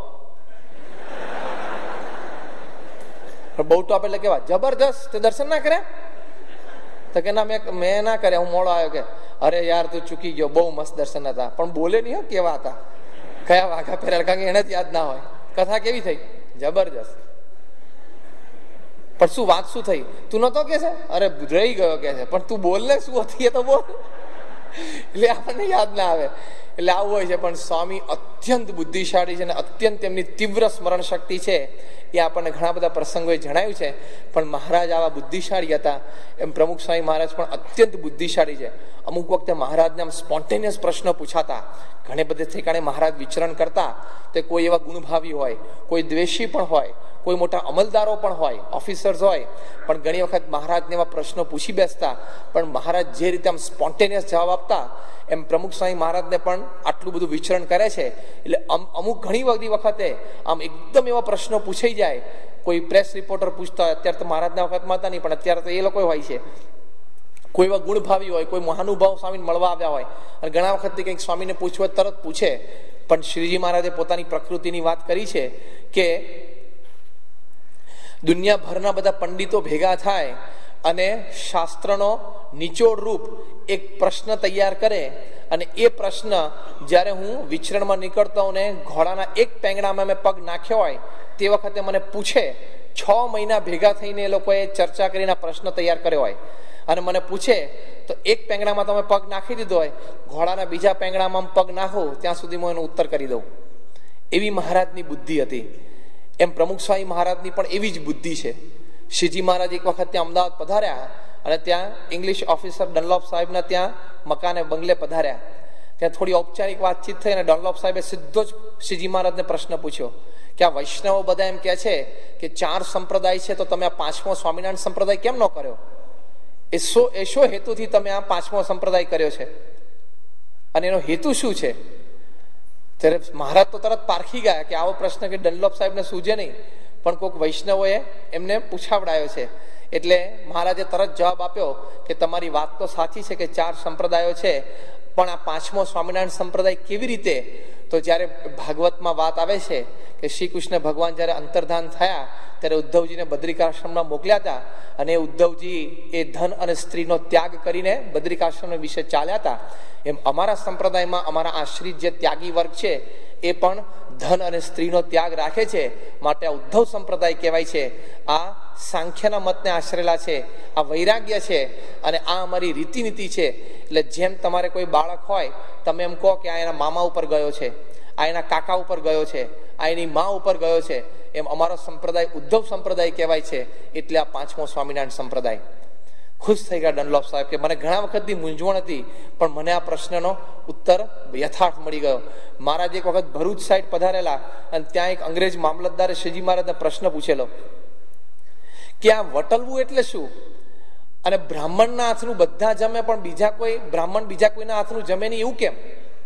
બહુ ટોપ એટલે કેવા જબરદસ્ત. તે દર્શન ના કર્યા તો કે ના મેં ના કર્યા, હું મોડો આવ્યો. કે અરે યાર તું ચૂકી ગયો, બહુ મસ્ત દર્શન હતા. પણ બોલે નહીં હો કેવા હતા, કયા વાઘા પહેરેલા, કારણ કે એને જ યાદ ના હોય. કથા કેવી થઈ, જબરજસ્ત. પણ શું વાત શું થઈ, તું નતો કે છે, અરે રહી ગયો કે છે, પણ તું બોલ ને શું હતી એ તો બોલ. એટલે આપણને યાદ ના આવે. એટલે આવું હોય છે. પણ સ્વામી અત્યંત બુદ્ધિશાળી છે અને અત્યંત એમની તીવ્ર સ્મરણ શક્તિ છે. એ આપણને ઘણા બધા પ્રસંગોએ જણાવ્યું છે. પણ મહારાજ આવા બુદ્ધિશાળી હતા, એમ પ્રમુખ સ્વામી મહારાજ પણ અત્યંત બુદ્ધિશાળી છે. અમુક વખતે મહારાજને આમ સ્પોન્ટેનિયસ પ્રશ્ન પૂછાતા. ઘણે બધે ઠેકાણે મહારાજ વિચરણ કરતા તે કોઈ એવા ગુણભાવી હોય, કોઈ દ્વેષી પણ હોય, કોઈ મોટા અમલદારો પણ હોય, ઓફિસર્સ હોય. પણ ઘણી વખત મહારાજને એવા પ્રશ્નો પૂછી બેસતા, પણ મહારાજ જે રીતે આમ સ્પોન્ટેનિયસ જવાબ આપતા, એમ પ્રમુખ સ્વામી મહારાજને પણ આટલું બધું વિચરણ કરે છે. એટલે અમુક ઘણી બધી વખતે આમ એકદમ એવા પ્રશ્નો પૂછાઈ જાય. કોઈ પ્રેસ રિપોર્ટર પૂછતા હોય, અત્યારે તો મહારાજના વખતમાં હતા નહીં, પણ અત્યારે તો એ લોકો હોય છે. કોઈ એવા ગુણભાવી હોય, કોઈ મહાનુભાવ સ્વામીને મળવા આવ્યા હોય, અને ઘણા વખતથી કંઈક સ્વામીને પૂછવું હોય તરત પૂછે. પણ શ્રીજી મહારાજે પોતાની પ્રકૃતિની વાત કરી છે કે દુનિયાભરના બધા પંડિતો ભેગા થાય અને શાસ્ત્રનો નિચોડ રૂપ એક પ્રશ્ન તૈયાર કરે, અને એ પ્રશ્ન જ્યારે હું વિચરણમાં નીકળતો હોઉં ને ઘોડાના એક પેંગડામાં મેં પગ નાખ્યો હોય તે વખતે મને પૂછે. 6 મહિના ભેગા થઈને એ લોકોએ ચર્ચા કરીને પ્રશ્ન તૈયાર કર્યો હોય અને મને પૂછે તો એક પેંગડામાં તમે પગ નાખી દીધો હોય, ઘોડાના બીજા પેંગડામાં પગ નાખો ત્યાં સુધી હું એનો ઉત્તર કરી દઉં. એવી મહારાજની બુદ્ધિ હતી. એમ પ્રમુખ સ્વામી મહારાજની પણ એવી જ બુદ્ધિ છે. શ્રીજી મહારાજ એક વખત ત્યાં અમદાવાદ પધાર્યા અને ત્યાં ઇંગ્લિશ ઓફિસર ડનલોપ સાહેબના ત્યાં મકાને બંગલે પધાર્યા. ત્યાં થોડી ઔપચારિક વાતચીત થઈ અને ડનલોપ સાહેબે સીધો જ શ્રીજી મહારાજને પ્રશ્ન પૂછ્યો કે આ વૈષ્ણવો બધા એમ કહે છે કે 4 સંપ્રદાય છે, તો તમે આ 5મો સ્વામિનારાયણ સંપ્રદાય કેમ ન કર્યો? એ શો હેતુથી તમે આ 5મો સંપ્રદાય કર્યો છે અને એનો હેતુ શું છે? ત્યારે મહારાજ તો તરત પારખી ગયા કે આવો પ્રશ્ન કે ડનલોપ સાહેબને સૂજે નહીં, પણ કોઈક વૈષ્ણવોએ એમને પૂછાવડાયો છે. એટલે મહારાજે તરત જવાબ આપ્યો કે તમારી વાત તો સાચી છે કે 4 સંપ્રદાયો છે, પણ આ 5મો સ્વામિનારાયણ સંપ્રદાય કેવી રીતે? તો જ્યારે ભાગવતમાં વાત આવે છે કે શ્રી કૃષ્ણ ભગવાન જ્યારે અંતર્ધાન થયા ત્યારે ઉદ્ધવજીને બદ્રિકાશ્રમમાં મોકલ્યા હતા, અને ઉદ્ધવજી એ ધન અને સ્ત્રીનો ત્યાગ કરીને બદ્રિકાશ્રમ વિશે ચાલ્યા હતા. એમ અમારા સંપ્રદાયમાં અમારા આશ્રિત જે ત્યાગી વર્ગ છે એ પણ ધન અને સ્ત્રીનો ત્યાગ રાખે છે, માટે આ ઉદ્ધવ સંપ્રદાય કહેવાય છે. આ સાંખ્યના મતને આશરેલા છે, આ વૈરાગ્ય છે, અને આ અમારી રીતિનીતિ છે. એટલે જેમ તમારે કોઈ બાળક હોય, તમે એમ કહો કે આ એના મામા ઉપર ગયો છે, આ એના કાકા ઉપર ગયો છે, આ એની મા ઉપર ગયો છે, એમ અમારો સંપ્રદાય ઉદ્ધવ સંપ્રદાય કહેવાય છે. એટલે આ 5મો સ્વામિનારાયણ સંપ્રદાય. ખુશ થઈ ગયા ડનલોપ સાહેબ કે મને ઘણા વખતની મૂંઝવણ હતી, પણ મને આ પ્રશ્નનો ઉત્તર યથાર્થ મળી ગયો. મહારાજ એક વખત ભરૂચ સાઈડ પધારેલા, અને ત્યાં એક અંગ્રેજ મામલતદારે શ્રીજી મહારાજને પ્રશ્ન પૂછેલો કે આ વટલવું એટલે શું? અને બ્રાહ્મણના હાથનું બધા જમે, પણ બીજા કોઈ બ્રાહ્મણ બીજા કોઈના હાથનું જમે નહીં, એવું કેમ?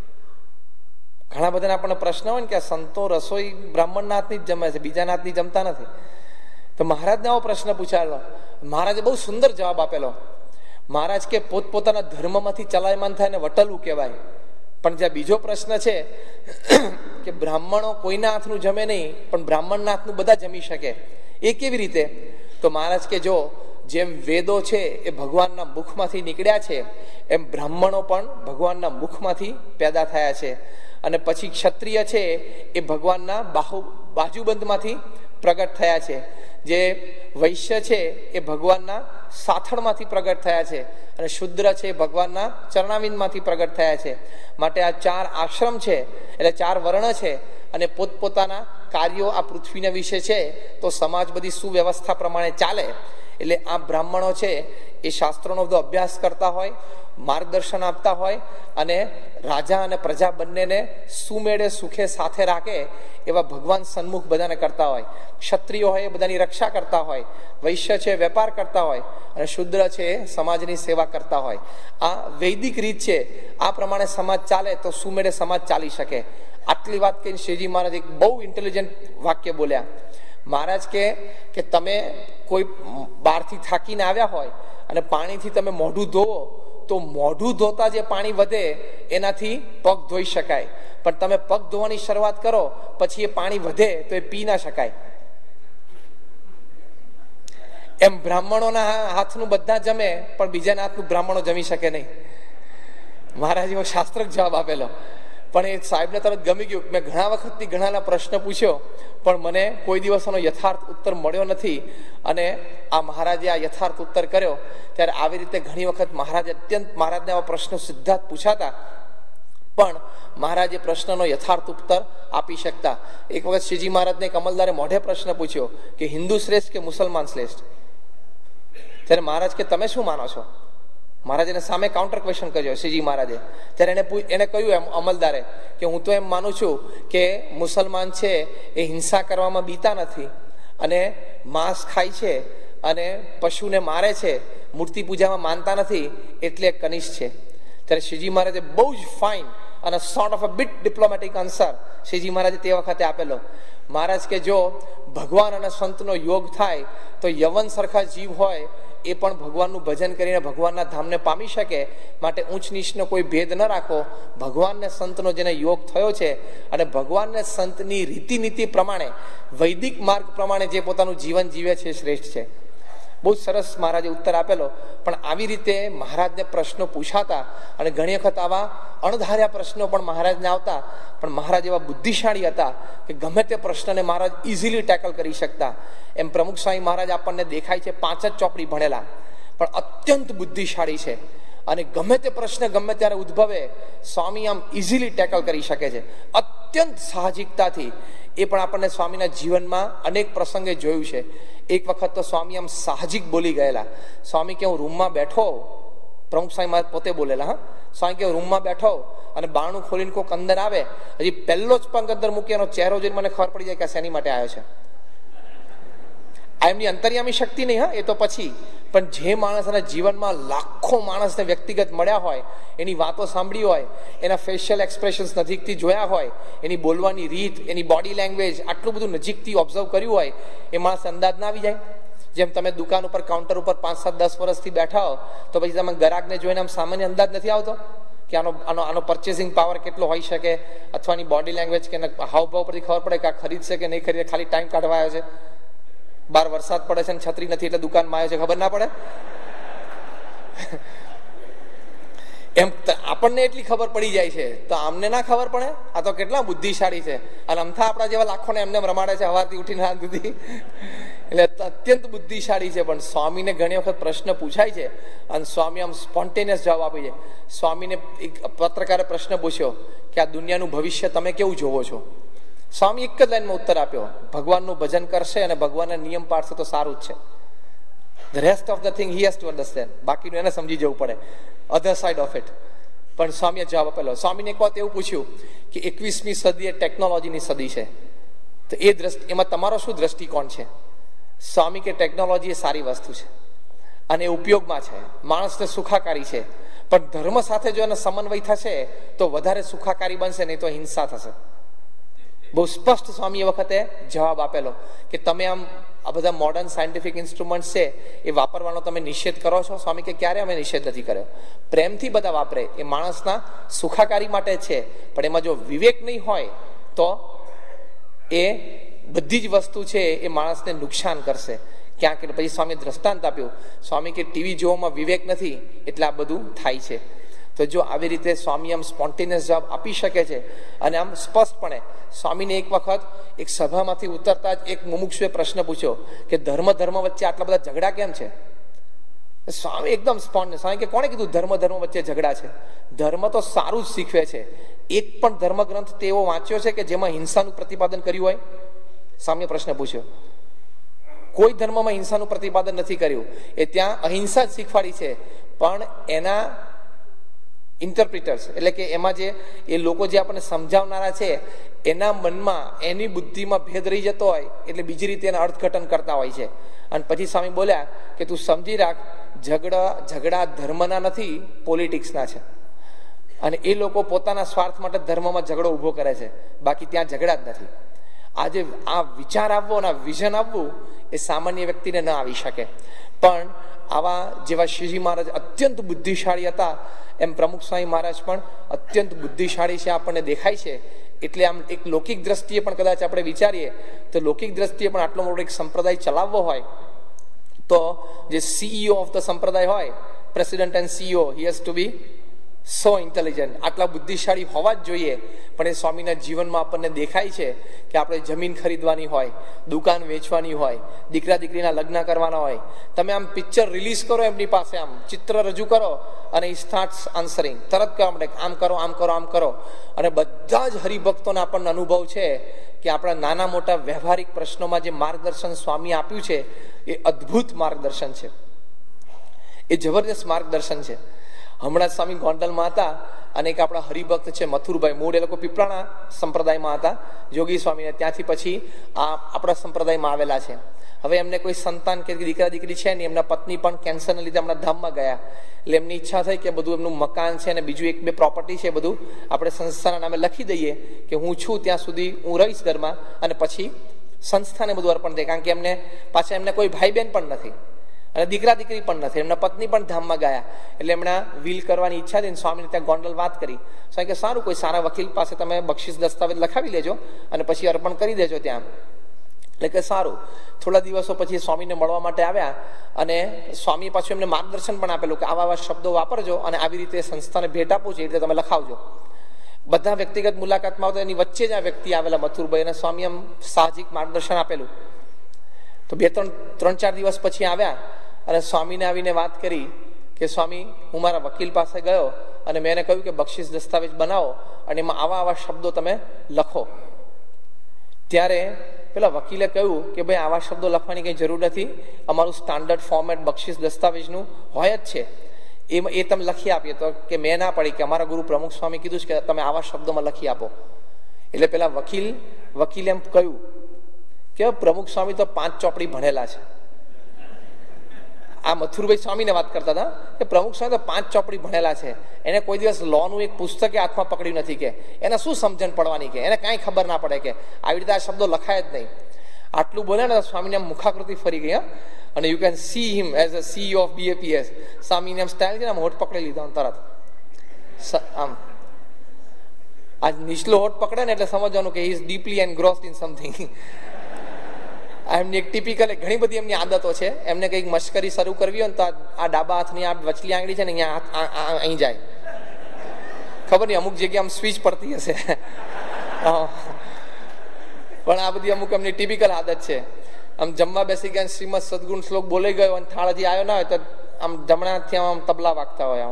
ઘણા બધા આપણને પ્રશ્ન હોય ને કે સંતો રસોઈ બ્રાહ્મણના હાથની જ જમે છે, બીજાના હાથની જમતા નથી. તો મહારાજને આવો પ્રશ્ન પૂછાયેલો. મહારાજે બહુ સુંદર જવાબ આપેલો. મહારાજ કે પોતપોતાના ધર્મમાંથી ચલાયમાન થાય ને વટલવું કહેવાય. પણ જ્યાં બીજો પ્રશ્ન છે કે બ્રાહ્મણો કોઈના હાથનું જમે નહીં, પણ બ્રાહ્મણના હાથનું બધા જમી શકે, એ કેવી રીતે? તો મહારાજ કે જો જેમ વેદો છે એ ભગવાનના મુખમાંથી નીકળ્યા છે, એમ બ્રાહ્મણો પણ ભગવાનના મુખમાંથી પેદા થયા છે. અને પછી ક્ષત્રિય છે એ ભગવાનના બાજુબંધમાંથી પ્રગટ થયા છે. જે વૈશ્ય છે એ ભગવાનના સાથળમાંથી પ્રગટ થયા છે, અને શુદ્ર છે એ ભગવાનના ચરણાવિંદમાંથી પ્રગટ થયા છે. માટે આ 4 આશ્રમ છે, એટલે 4 વર્ણ છે, અને પોતપોતાના કાર્યો આ પૃથ્વીના વિશે છે, તો સમાજ બધી સુવ્યવસ્થા પ્રમાણે ચાલે. એટલે આ બ્રાહ્મણો છે એ શાસ્ત્રોનો બધો અભ્યાસ કરતા હોય, માર્ગદર્શન આપતા હોય, અને રાજા અને પ્રજા બંનેને સુમેળે સુખે સાથે રાખે એવા ભગવાન સન્મુખ બધાને કરતા હોય. ક્ષત્રિયો હોય એ બધાની રક્ષા કરતા હોય, વૈશ્ય છે વેપાર કરતા હોય, અને શુદ્ર છે સમાજની સેવા કરતા હોય. આ વૈદિક રીત છે. આ પ્રમાણે સમાજ ચાલે તો સુમેળે સમાજ ચાલી શકે. આટલી વાત કહીને શ્રીજી મહારાજ એક બહુ ઇન્ટેલિજન્ટ વાક્ય બોલ્યા. મહારાજ કે તમે કોઈ બહારથી થાકીને આવ્યા હોય અને પાણીથી તમે મોઢું ધોવો, તો મોઢું ધોતા જે પાણી વધે એનાથી પગ ધોઈ શકાય, પણ તમે પગ ધોવાની શરૂઆત કરો પછી એ પાણી વધે તો એ પી ના શકાય. એમ બ્રાહ્મણોના હાથનું બધા જમે, પણ બીજાના હાથનું બ્રાહ્મણો જમી શકે નહીં. મહારાજ એવો શાસ્ત્રક જવાબ આપેલો. પણ એ સાહેબને તરત ગમી ગયું. મેં ઘણા વખતથી ઘણાના પ્રશ્ન પૂછ્યો, પણ મને કોઈ દિવસનો યથાર્થ ઉત્તર મળ્યો નથી. અને આ મહારાજે આ યથાર્થ ઉત્તર કર્યો. ત્યારે આવી રીતે ઘણી વખત મહારાજને આવા પ્રશ્નો સીધા જ પૂછાતા, પણ મહારાજે પ્રશ્નનો યથાર્થ ઉત્તર આપી શકતા. એક વખત શ્રીજી મહારાજને એક અમલદારે મોઢે પ્રશ્ન પૂછ્યો કે હિન્દુ શ્રેષ્ઠ કે મુસલમાન શ્રેષ્ઠ? ત્યારે મહારાજ કે તમે શું માનો છો? મહારાજ એને સામે કાઉન્ટર ક્વેશ્ચન કર્યો શ્રીજી મહારાજે. ત્યારે એને કહ્યું એમ અમલદારે કે હું તો એમ માનું છું કે મુસલમાન છે એ હિંસા કરવામાં બીતા નથી, અને માંસ ખાય છે, અને પશુને મારે છે, મૂર્તિ પૂજામાં માનતા નથી, એટલે કનિષ્ઠ છે. ત્યારે શ્રીજી મહારાજે બહુ જ ફાઇન અને sort of a bit diplomatic answer Shriji મહારાજે તે વખતે આપેલો. મહારાજ કે જો ભગવાન અને સંતનો યોગ થાય તો યવન સરખા જીવ હોય એ પણ ભગવાનનું ભજન કરીને ભગવાનના ધામને પામી શકે. માટે ઊંચ નીચનો કોઈ ભેદ ન રાખો. ભગવાનને સંતનો જેને યોગ થયો છે, અને ભગવાનને સંતની રીતિનીતિ પ્રમાણે વૈદિક માર્ગ પ્રમાણે જે પોતાનું જીવન જીવે છે શ્રેષ્ઠ છે. બહુ સરસ મહારાજે ઉત્તર આપેલો. પણ આવી રીતે મહારાજને પ્રશ્નો પૂછાતા, અને ઘણી વખત આવા અણધાર્યા પ્રશ્નો પણ મહારાજને આવતા. પણ મહારાજ એવા બુદ્ધિશાળી હતા કે ગમે તે પ્રશ્નને મહારાજ ઇઝીલી ટેકલ કરી શકતા. એમ પ્રમુખ સ્વામી મહારાજ આપણને દેખાય છે 5 જ ચોપડી ભણેલા, પણ અત્યંત બુદ્ધિશાળી છે. અને ગમે તે પ્રશ્ન ગમે ત્યારે ઉદ્ભવે, સ્વામી આમ ઇઝીલી ટેકલ કરી શકે છે અત્યંત સાહજિકતાથી. એ પણ આપણને સ્વામીના જીવનમાં અનેક પ્રસંગે જોયું છે. એક વખત તો સ્વામી આમ સાહજિક બોલી ગયેલા. સ્વામી કે હું રૂમમાં બેઠો, પ્રમુખ સ્વામી મહારાજ પોતે બોલેલા, સ્વામી કે રૂમમાં બેઠો અને બારણું ખોલીને કોઈક અંદર આવે, હજી પહેલો જ પગ અંદર મૂકી એનો ચહેરો જોઈને મને ખબર પડી જાય કે શેની માટે આવ્યો છે. આ એમની અંતર્યામી શક્તિ નહીં, હા, એ તો પછી. પણ જે માણસના જીવનમાં લાખો માણસને વ્યક્તિગત મળ્યા હોય, એની વાતો સાંભળી હોય, એના ફેશિયલ એક્સપ્રેશન્સ નજીકથી જોયા હોય, એની બોલવાની રીત, એની બોડી લેંગ્વેજ આટલું બધું નજીકથી ઓબ્ઝર્વ કર્યું હોય, એ માણસ અંદાજ ના આવી જાય? જેમ તમે દુકાન ઉપર કાઉન્ટર ઉપર 5, 7, 10 વર્ષથી બેઠા હો તો પછી તમે ગ્રાહકને જોઈને આમ સામાન્ય અંદાજ નથી આવતો કે આનો પરચેસિંગ પાવર કેટલો હોઈ શકે, અથવા એની બોડી લેંગ્વેજ કે હાવભાવ પરથી ખબર પડે કે આ ખરીદશે કે નહીં ખરીદે, ખાલી ટાઈમ કાઢવા આવ્યો છે, બહાર વરસાદ પડે છે અને છત્રી નથી એટલે દુકાનમાં આવ્યો છે, ખબર ના પડે? એમ આપણને એટલી ખબર પડી જાય છે, તો આમને ના ખબર પડે? આ તો કેટલા બુદ્ધિશાળી છે, અને અમથા આપણા જેવા લાખોને એમને રમાડે છે સવારથી ઉઠીને હાથ સુધી. એટલે અત્યંત બુદ્ધિશાળી છે. પણ સ્વામીને ઘણી વખત પ્રશ્ન પૂછાય છે અને સ્વામી આમ સ્પોન્ટેનિયસ જવાબ આપે છે. સ્વામીને એક પત્રકારે પ્રશ્ન પૂછ્યો કે આ દુનિયાનું ભવિષ્ય તમે કેવું જોવો છો? સ્વામી એક જ લાઈનમાં ઉત્તર આપ્યો, ભગવાનનું ભજન કરશે અને ભગવાનના નિયમ પાડશે તો સારું જ છે. The rest of the thing he has to understand. બાકીનું એને સમજી જવું પડે, other side of it. પણ સ્વામીએ જવાબ આપેલો. સ્વામીને એક વાત એવું પૂછ્યું કે 21મી સદી એ ટેકનોલોજીની સદી છે, તો એમાં તમારો શું દ્રષ્ટિકોણ છે? સ્વામી કે ટેકનોલોજી એ સારી વસ્તુ છે અને એ ઉપયોગમાં છે, માણસને સુખાકારી છે, પણ ધર્મ સાથે જો એનો સમન્વય થશે તો વધારે સુખાકારી બનશે, નહીં તો હિંસા થશે. બહુ સ્પષ્ટ સ્વામી એ વખતે જવાબ આપેલો કે તમે આમ આ બધા મોડર્ન સાયન્ટિફિક ઇન્સ્ટ્રુમેન્ટ છે એ વાપરવાનો તમે નિષેધ કરો છો? સ્વામી કે ક્યારે અમે નિષેધ નથી કર્યો, પ્રેમથી બધા વાપરે, એ માણસના સુખાકારી માટે છે, પણ એમાં જો વિવેક નહીં હોય તો એ બધી જ વસ્તુ છે એ માણસને નુકસાન કરશે ક્યાંક. પછી સ્વામી દ્રષ્ટાંત આપ્યું, સ્વામી કે ટીવી જોવામાં વિવેક નથી એટલે આ બધું થાય છે. તો જો આવી રીતે સ્વામી આમ સ્પોન્ટેનિયસ જવાબ આપી શકે છે અને આમ સ્પષ્ટપણે. સ્વામીને એક વખત એક સભામાંથી ઉતરતા જ એક મુમુક્ષુએ પ્રશ્ન પૂછ્યો કે ધર્મ વચ્ચે આટલા બધા ઝઘડા કેમ છે? સ્વામી એકદમ સ્પોન્ટેનિયસ. સ્વામી કે કોણે કીધું ધર્મ વચ્ચે ઝઘડા છે? ધર્મ તો સારું જ શીખવે છે. એક પણ ધર્મ ગ્રંથ તેવો વાંચ્યો છે કે જેમાં હિંસાનું પ્રતિપાદન કર્યું હોય? સ્વામીએ પ્રશ્ન પૂછ્યો. કોઈ ધર્મમાં હિંસાનું પ્રતિપાદન નથી કર્યું, એ ત્યાં અહિંસા જ શીખવાડી છે, પણ એના ઇન્ટરપ્રિટર્સ એટલે કે એમાં જે એ લોકો જે આપણને સમજાવનારા છે એના મનમાં એની બુદ્ધિમાં ભેદ રહી જતો હોય એટલે બીજી રીતે એના અર્થઘટન કરતા હોય છે. અને પછી સ્વામી બોલ્યા કે તું સમજી રાખ, ઝઘડા ધર્મના નથી, પોલિટિક્સના છે. અને એ લોકો પોતાના સ્વાર્થ માટે ધર્મમાં ઝઘડો ઉભો કરે છે, બાકી ત્યાં ઝઘડા જ નથી. આજે આ વિચાર આવવો અને આ વિઝન આવવું એ સામાન્ય વ્યક્તિને ન આવી શકે. પણ આવા જેવા શ્રીજી મહારાજ અત્યંત બુદ્ધિશાળી હતા, એમ પ્રમુખ સ્વામી મહારાજ પણ અત્યંત બુદ્ધિશાળી છે આપણને દેખાય છે. એટલે આમ એક લૌકિક દ્રષ્ટિએ પણ કદાચ આપણે વિચારીએ તો લૌકિક દ્રષ્ટિએ પણ આટલો મોટો એક સંપ્રદાય ચલાવવો હોય તો જે CEO ઓફ ધ સંપ્રદાય હોય, president and CEO, he has to be so intelligent, આટલા બુદ્ધિશાળી હોવા જ જોઈએ. પણ એ સ્વામીના જીવનમાં આપણને દેખાય છે કે આપણે જમીન ખરીદવાની હોય, દુકાન વેચવાની હોય, દીકરા દીકરીના લગ્ન કરવાના હોય, તમે આમ પિક્ચર રિલીઝ કરો એમની પાસે, આમ ચિત્ર રજૂ કરો અને ઈ સ્ટાર્ટ્સ આન્સરિંગ, તરત કહેવા માટે આમ કરો આમ કરો આમ કરો. અને બધા જ હરિભક્તોને આપણને અનુભવ છે કે આપણા નાના મોટા વ્યવહારિક પ્રશ્નોમાં જે માર્ગદર્શન સ્વામી આપ્યું છે એ અદ્ભુત માર્ગદર્શન છે, એ જબરદસ્ત માર્ગદર્શન છે. હમણાં સ્વામી ગોંડલમાં હતા અને એક આપણા હરિભક્ત છે મથુરભાઈ, મૂળ એ લોકો પીપળાના સંપ્રદાયમાં હતા, યોગી સ્વામીને, ત્યાંથી પછી આ આપણા સંપ્રદાયમાં આવેલા છે. હવે એમને કોઈ સંતાન કે દીકરા દીકરી છે નહીં, એમના પત્ની પણ કેન્સરને લીધે હમણાં ધામમાં ગયા, એટલે એમની ઈચ્છા થઈ કે બધું એમનું મકાન છે અને બીજું 1-2 પ્રોપર્ટી છે બધું આપણે સંસ્થાના નામે લખી દઈએ કે હું છું ત્યાં સુધી હું રહીશ ઘરમાં અને પછી સંસ્થાને બધું અર્પણ દે. કારણ કે એમને પાછા એમને કોઈ ભાઈ બહેન પણ નથી અને દીકરા દીકરી પણ નથી, એમના પત્ની પણ ધામમાં ગયા, એટલે એમના વિલ કરવાની ઈચ્છા હતી. સ્વામીને ત્યાં ગોંડલ વાત કરી, સ્વામી કે સારું, કોઈ સારા વકીલ પાસે તમે બક્ષિસ દસ્તાવેજ લખાવી લેજો અને પછી અર્પણ કરી દેજો ત્યાં. એટલે કે સારું. થોડા દિવસો પછી સ્વામીને મળવા માટે આવ્યા અને સ્વામી પાછું એમને માર્ગદર્શન પણ આપેલું કે આવા શબ્દો વાપરજો અને આવી રીતે સંસ્થાને ભેટ આપું છે એ રીતે તમે લખાવજો. બધા વ્યક્તિગત મુલાકાતમાં આવતા એની વચ્ચે જ આ વ્યક્તિ આવેલા મથુરભાઈ, અને સ્વામી એમ સાહજિક માર્ગદર્શન આપેલું. તો 3-4 દિવસ પછી આવ્યા અને સ્વામીને આવીને વાત કરી કે સ્વામી, હું મારા વકીલ પાસે ગયો અને મેં એને કહ્યું કે બક્ષિસ દસ્તાવેજ બનાવો અને એમાં આવા શબ્દો તમે લખો. ત્યારે પેલા વકીલે કહ્યું કે ભાઈ આવા શબ્દો લખવાની કંઈ જરૂર નથી, અમારું સ્ટાન્ડર્ડ ફોર્મેટ બક્ષિસ દસ્તાવેજનું હોય જ છે. એ તમે લખી આપીએ તો કે મેં ના પડી કે અમારા ગુરુ પ્રમુખ સ્વામી કીધું છે કે તમે આવા શબ્દોમાં લખી આપો. એટલે પેલા વકીલે એમ કહ્યું કે પ્રમુખ સ્વામી તો 5 ચોપડી ભણેલા છે. આ મથુરભાઈ સ્વામીને વાત કરતા હતા કે પ્રમુખ સ્વામી તો 5 ચોપડી ભણેલા છે, એને કોઈ દિવસ લોનું એક પુસ્તકે હાથમાં પકડ્યું નથી, કે એને શું સમજણ પડવાની, કે એને કાંઈ ખબર ના પડે, કે આવી રીતે આ શબ્દો લખાય જ નહીં. આટલું બોલે ને સ્વામીને મુખાકૃતિ ફરી ગઈ. અને you can see him as a CEO of BAPS. સ્વામીને એમ સ્ટાઇલ છે ને, આમ હોઠ પકડી લીધો તરત. આમ આ નીચલો હોઠ પકડે ને એટલે સમજવાનું કે he is deeply engrossed in something. એમની એક ટિપિકલ ઘણી બધી એમની આદતો છે. એમને કંઈક મશ્કરી શરૂ કરવી હોય ને તો આ ડાબા હાથની આ વચલી આંગળી છે ને અહીંયા અહીં જાય. ખબર નહીં અમુક જગ્યાએ આમ સ્વિચ પડતી હશે. પણ આ બધી અમુક એમની ટિપિકલ આદત છે. આમ જમવા બેસી ગયા શ્રીમદ સદગુણ શ્લોક બોલાઈ ગયો અને થાળ હજી આવ્યો ના હોય તો આમ જમણાથી આમ તબલા વાગતા હોય.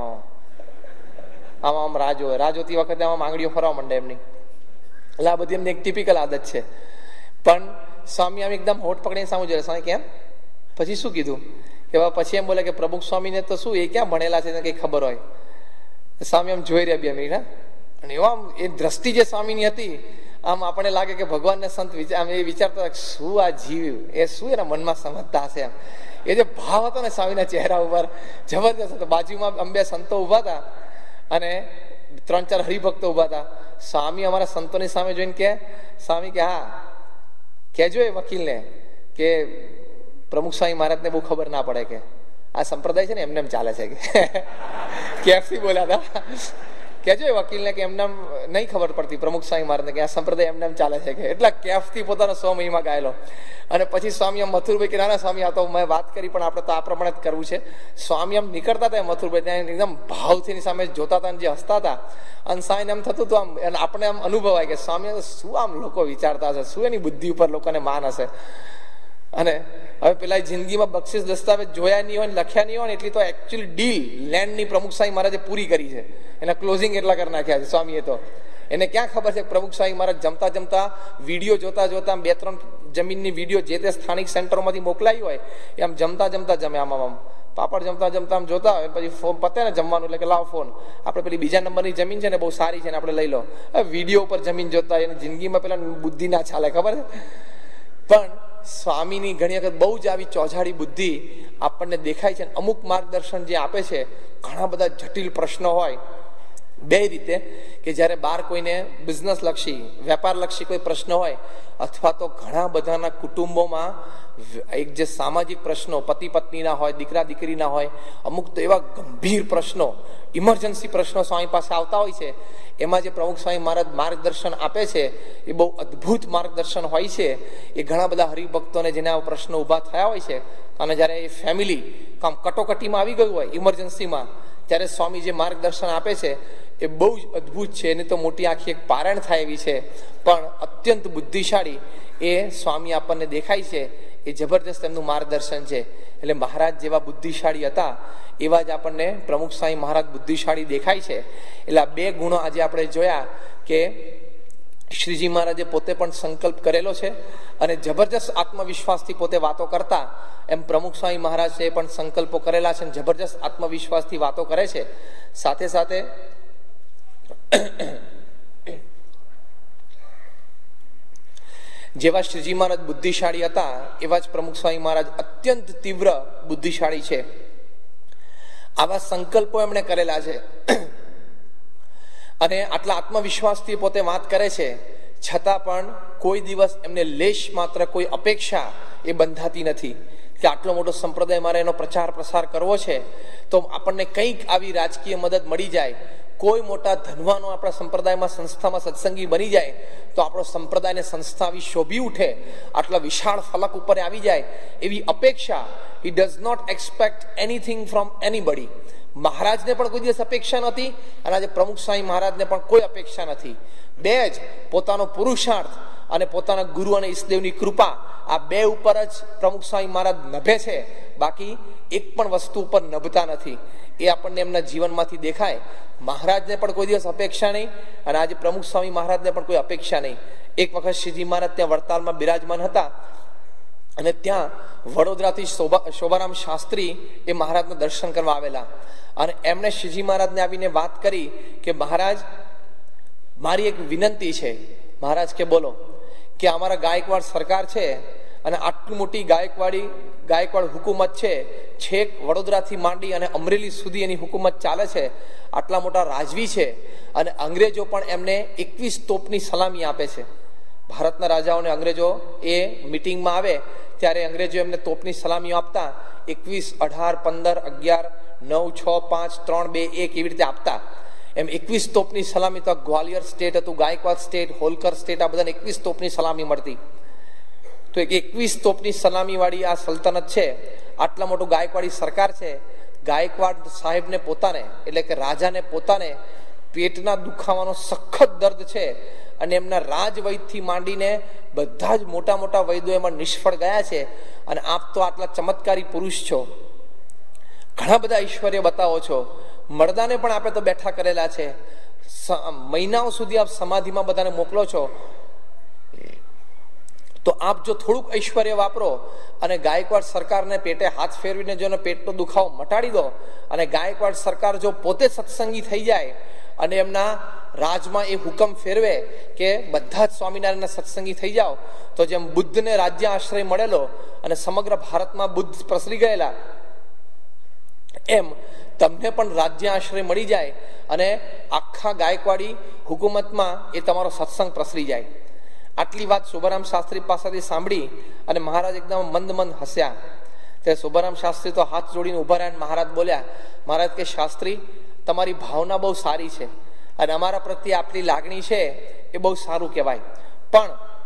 આમ રાહ જોવે. રાહ જોતી વખતે આમ આંગળીઓ ફરવા માંડે એમની. એટલે આ બધી એમની એક ટિપિકલ આદત છે. પણ સ્વામી આમ એકદમ હોઠ પકડીને સામું જોડે. સ્વામી કેમ? પછી શું કીધું? કે પછી એમ બોલે કે પ્રમુખ સ્વામીને તો શું એ ક્યાં ભણેલા છે એને કંઈ ખબર હોય. સ્વામી આમ જોઈ રહ્યા 2 મિનિટ. અને એવા એ દ્રષ્ટિ જે સ્વામીની હતી, આમ આપણે લાગે કે ભગવાનને સંત આમ એ વિચારતા શું આ જીવ એ શું એના મનમાં સમજતા હશે. એમ એ જે ભાવ હતો ને સ્વામીના ચહેરા ઉપર જબરદસ્ત હતો. બાજુમાં 2 સંતો ઉભા હતા અને 3-4 હરિભક્તો ઉભા હતા. સ્વામી અમારા સંતોની સામે જોઈને કે સ્વામી કે હા કહેજો એ વકીલને કે પ્રમુખ સ્વામી મહારાજને બહુ ખબર ના પડે કે આ સંપ્રદાય છે ને એમને એમ ચાલે છે. કે કેફથી બોલ્યા હતા. કહેજો એ વકીલને કે એમને નહીં ખબર પડતી પ્રમુખ સ્વામી મહારાજને કે આ સંપ્રદાય એમને એમ ચાલે છે. કે એટલા કેફથી પોતાનો 100 મહિમા ગાયેલો. અને પછી સ્વામી આમ મથુરભાઈ કે નાના સ્વામી આ તો મેં વાત કરી પણ આપણે તો આ પ્રમાણે જ કરવું છે. સ્વામી આમ નીકળતા હતા મથુરભાઈ ત્યાં એકદમ ભાવથી સામે જોતા હતા જે હસતા હતા. અને સ્વામીને એમ થતું હતું આમ આપણે આમ અનુભવાય કે સ્વામી શું આમ લોકો વિચારતા હશે, શું એની બુદ્ધિ ઉપર લોકોને માન હશે. અને હવે પેલા જિંદગીમાં બક્ષિસ દસ્તાવેજ જોયા નહીં હોય ને લખ્યા નહીં હોય ને એટલી તો એકચ્યુઅલી ડીલ લેન્ડની પ્રમુખ સ્વામી મહારાજે પૂરી કરી છે. એના ક્લોઝિંગ એટલા કરી નાખ્યા છે સ્વામીએ. તો એને ક્યાં ખબર છે પ્રમુખ સ્વામી મહારાજ જમતા વિડીયો જોતા 2-3 જમીનની વિડીયો જે તે સ્થાનિક સેન્ટરોમાંથી મોકલાઈ હોય એ આમ જમતા જમે. આમ પાપડ જમતા આમ જોતા હોય. પછી ફોન પતે ને જમવાનું એટલે કે લાવો ફોન, આપણે પેલી 2જા નંબરની જમીન છે ને બહુ સારી છે ને આપણે લઈ લો. વિડીયો ઉપર જમીન જોતા એની જિંદગીમાં પેલા બુદ્ધિ ના ચાલે, ખબર છે. પણ સ્વામીની ઘણી વખત બહુ જ આવી ચોજાડી બુદ્ધિ આપણને દેખાય છે. અમુક માર્ગદર્શન જે આપે છે, ઘણા બધા જટિલ પ્રશ્નો હોય 2 રીતે, કે જ્યારે બહાર કોઈને બિઝનેસ લક્ષી વેપાર લક્ષી કોઈ પ્રશ્ન હોય, અથવા તો ઘણા બધાના કુટુંબોમાં એક જે સામાજિક પ્રશ્નો પતિ પત્નીના હોય, દીકરા દીકરીના હોય, અમુક તો એવા ગંભીર પ્રશ્નો ઇમરજન્સી પ્રશ્નો સ્વામી પાસે આવતા હોય છે. એમાં જે પ્રમુખ સ્વામી મહારાજ માર્ગદર્શન આપે છે એ બહુ અદ્ભુત માર્ગદર્શન હોય છે. એ ઘણા બધા હરિભક્તોને જેને આ પ્રશ્નો ઊભા થયા હોય છે અને જ્યારે એ ફેમિલી કામ કટોકટીમાં આવી ગયું હોય ઇમરજન્સીમાં, ત્યારે સ્વામી જે માર્ગદર્શન આપે છે એ બહુ જ અદ્ભુત છે. એની તો મોટી આખી એક પારણ થાય એવી છે, પણ અત્યંત બુદ્ધિશાળી એ સ્વામી આપણને દેખાય છે. એ જબરદસ્ત એમનું માર્ગદર્શન છે. એટલે મહારાજ જેવા બુદ્ધિશાળી હતા એવા જ આપણને પ્રમુખ સ્વામી મહારાજ બુદ્ધિશાળી દેખાય છે. એટલે આ 2 ગુણો આજે આપણે જોયા કે શ્રીજી મહારાજે પોતે પણ સંકલ્પ કરેલો છે અને જબરજસ્ત આત્મવિશ્વાસથી પોતે વાતો કરતા, એમ પ્રમુખ સ્વામી મહારાજે પણ સંકલ્પો કરેલા છે અને જબરજસ્ત આત્મવિશ્વાસથી વાતો કરે છે. સાથે સાથે જેવા શ્રીજી મહારાજ બુદ્ધિશાળી હતા એવા જ પ્રમુખ સ્વામી મહારાજ અત્યંત તીવ્ર બુદ્ધિશાળી છે. આવા સંકલ્પો એમણે કરેલા છે અને આટલા આત્મવિશ્વાસથી પોતે વાત કરે છે, છતાં પણ કોઈ દિવસ એમને લેશ માત્ર કોઈ અપેક્ષા એ બંધાતી નથી કે આટલો મોટો સંપ્રદાય મારે એનો પ્રચાર પ્રસાર કરવો છે તો આપણને કંઈક આવી રાજકીય મદદ મળી જાય, કોઈ મોટા ધનવાનો આપણા સંપ્રદાયમાં સંસ્થામાં સત્સંગી બની જાય તો આપણો સંપ્રદાયને સંસ્થા આવી શોભી ઉઠે, આટલા વિશાળ ફલક ઉપર આવી જાય એવી અપેક્ષા. He does not expect anything from anybody. મહારાજને પણ કોઈ દિવસ અપેક્ષા નથી અને આજે પ્રમુખ સ્વામી મહારાજને પણ કોઈ અપેક્ષા નથી. 2 જ પોતાનો પુરુષાર્થ અને પોતાના ગુરુ અને ઈષ્ટદેવની કૃપા, આ 2 ઉપર જ પ્રમુખ સ્વામી મહારાજ નભે છે. બાકી એક પણ વસ્તુ ઉપર નભતા નથી. એ આપણને એમના જીવનમાંથી દેખાય. મહારાજને પણ કોઈ દિવસ અપેક્ષા નહીં અને આજે પ્રમુખ સ્વામી મહારાજને પણ કોઈ અપેક્ષા નહીં. એક વખત શ્રીજી મહારાજ ત્યાં વડતાલમાં બિરાજમાન હતા અને ત્યાં વડોદરાથી શોભારામ શાસ્ત્રી એ મહારાજના દર્શન કરવા આવેલા અને એમણે શ્રીજી મહારાજને આવીને વાત કરી કે મહારાજ મારી એક વિનંતી છે. મહારાજ કે બોલો. કે અમારા ગાયકવાડ સરકાર છે અને આટલી મોટી ગાયકવાડ હુકુમત છે, છેક વડોદરાથી માંડી અને અમરેલી સુધી એની હુકુમત ચાલે છે, આટલા મોટા રાજવી છે અને અંગ્રેજો પણ એમને 21 તોપની સલામી આપે છે. ભારતના રાજાઓને અંગ્રેજો એ મિટિંગમાં આવે ત્યારે અંગ્રેજો એમને તોપની સલામીઓ આપતા 21, 18, 15, 11, 9, 6, 5, 3, 2, 1 એવી રીતે આપતા. એમ 21 તોપની સલામી તો ગ્વાલિયર સ્ટેટ હતું, ગાયકવાડ સ્ટેટ, હોલકર સ્ટેટ, આ બધાને 21 તોપની સલામી મળતી. તો 21 તોપની સલામી વાળી આ સલ્તનત છે, આટલા મોટું ગાયકવાડી સરકાર છે. ગાયકવાડ સાહેબને પોતાને એટલે કે રાજાને પોતાને પેટના દુખાવાનો સખત દર્દ છે અને એમના રાજવૈદથી માંડીને બધા જ મોટા મોટા વૈદો એમાં નિષ્ફળ ગયા છે અને આપ તો આટલા ચમત્કારી પુરુષ છો, ઘણા બધા ઐશ્વર્ય બતાવો છો, મર્દાને પણ આપણે તો બેઠા કરેલા છે, મહિનાઓ સુધી આપ સમાધિમાં બધાને મોકલો છો, તો આપ જો થોડુંક ઐશ્વર્ય વાપરો અને ગાયકવાડ સરકારને પેટે હાથ ફેરવીને જો પેટનો દુખાવો મટાડી દો અને ગાયકવાડ સરકાર જો પોતે સત્સંગી થઈ જાય અને એમના રાજમાં એ હુકમ ફેરવે કે બધા જ સ્વામિનારાયણના સત્સંગી થઈ જાઓ, તો જેમ બુદ્ધને રાજ્ય આશ્રય મળેલો અને સમગ્ર ભારતમાં બુદ્ધ પ્રસરી ગયેલા, એમ તમને પણ રાજ્ય આશ્રય મળી જાય અને આખા ગાયકવાડી હુકુમતમાં એ તમારો સત્સંગ પ્રસરી જાય. આટલી વાત શોભારામ શાસ્ત્રી પાસેથી સાંભળી અને મહારાજ એકદમ મંદ મંદ હસ્યા. ત્યારે શોભારામ શાસ્ત્રી તો હાથ જોડીને ઉભા રહ્યા. મહારાજ બોલ્યા, મહારાજ કે શાસ્ત્રી તમારી ભાવના બહુ સારી છે અને અમારા પ્રત્યે આપણી લાગણી છે એ બહુ સારું કહેવાય, પણ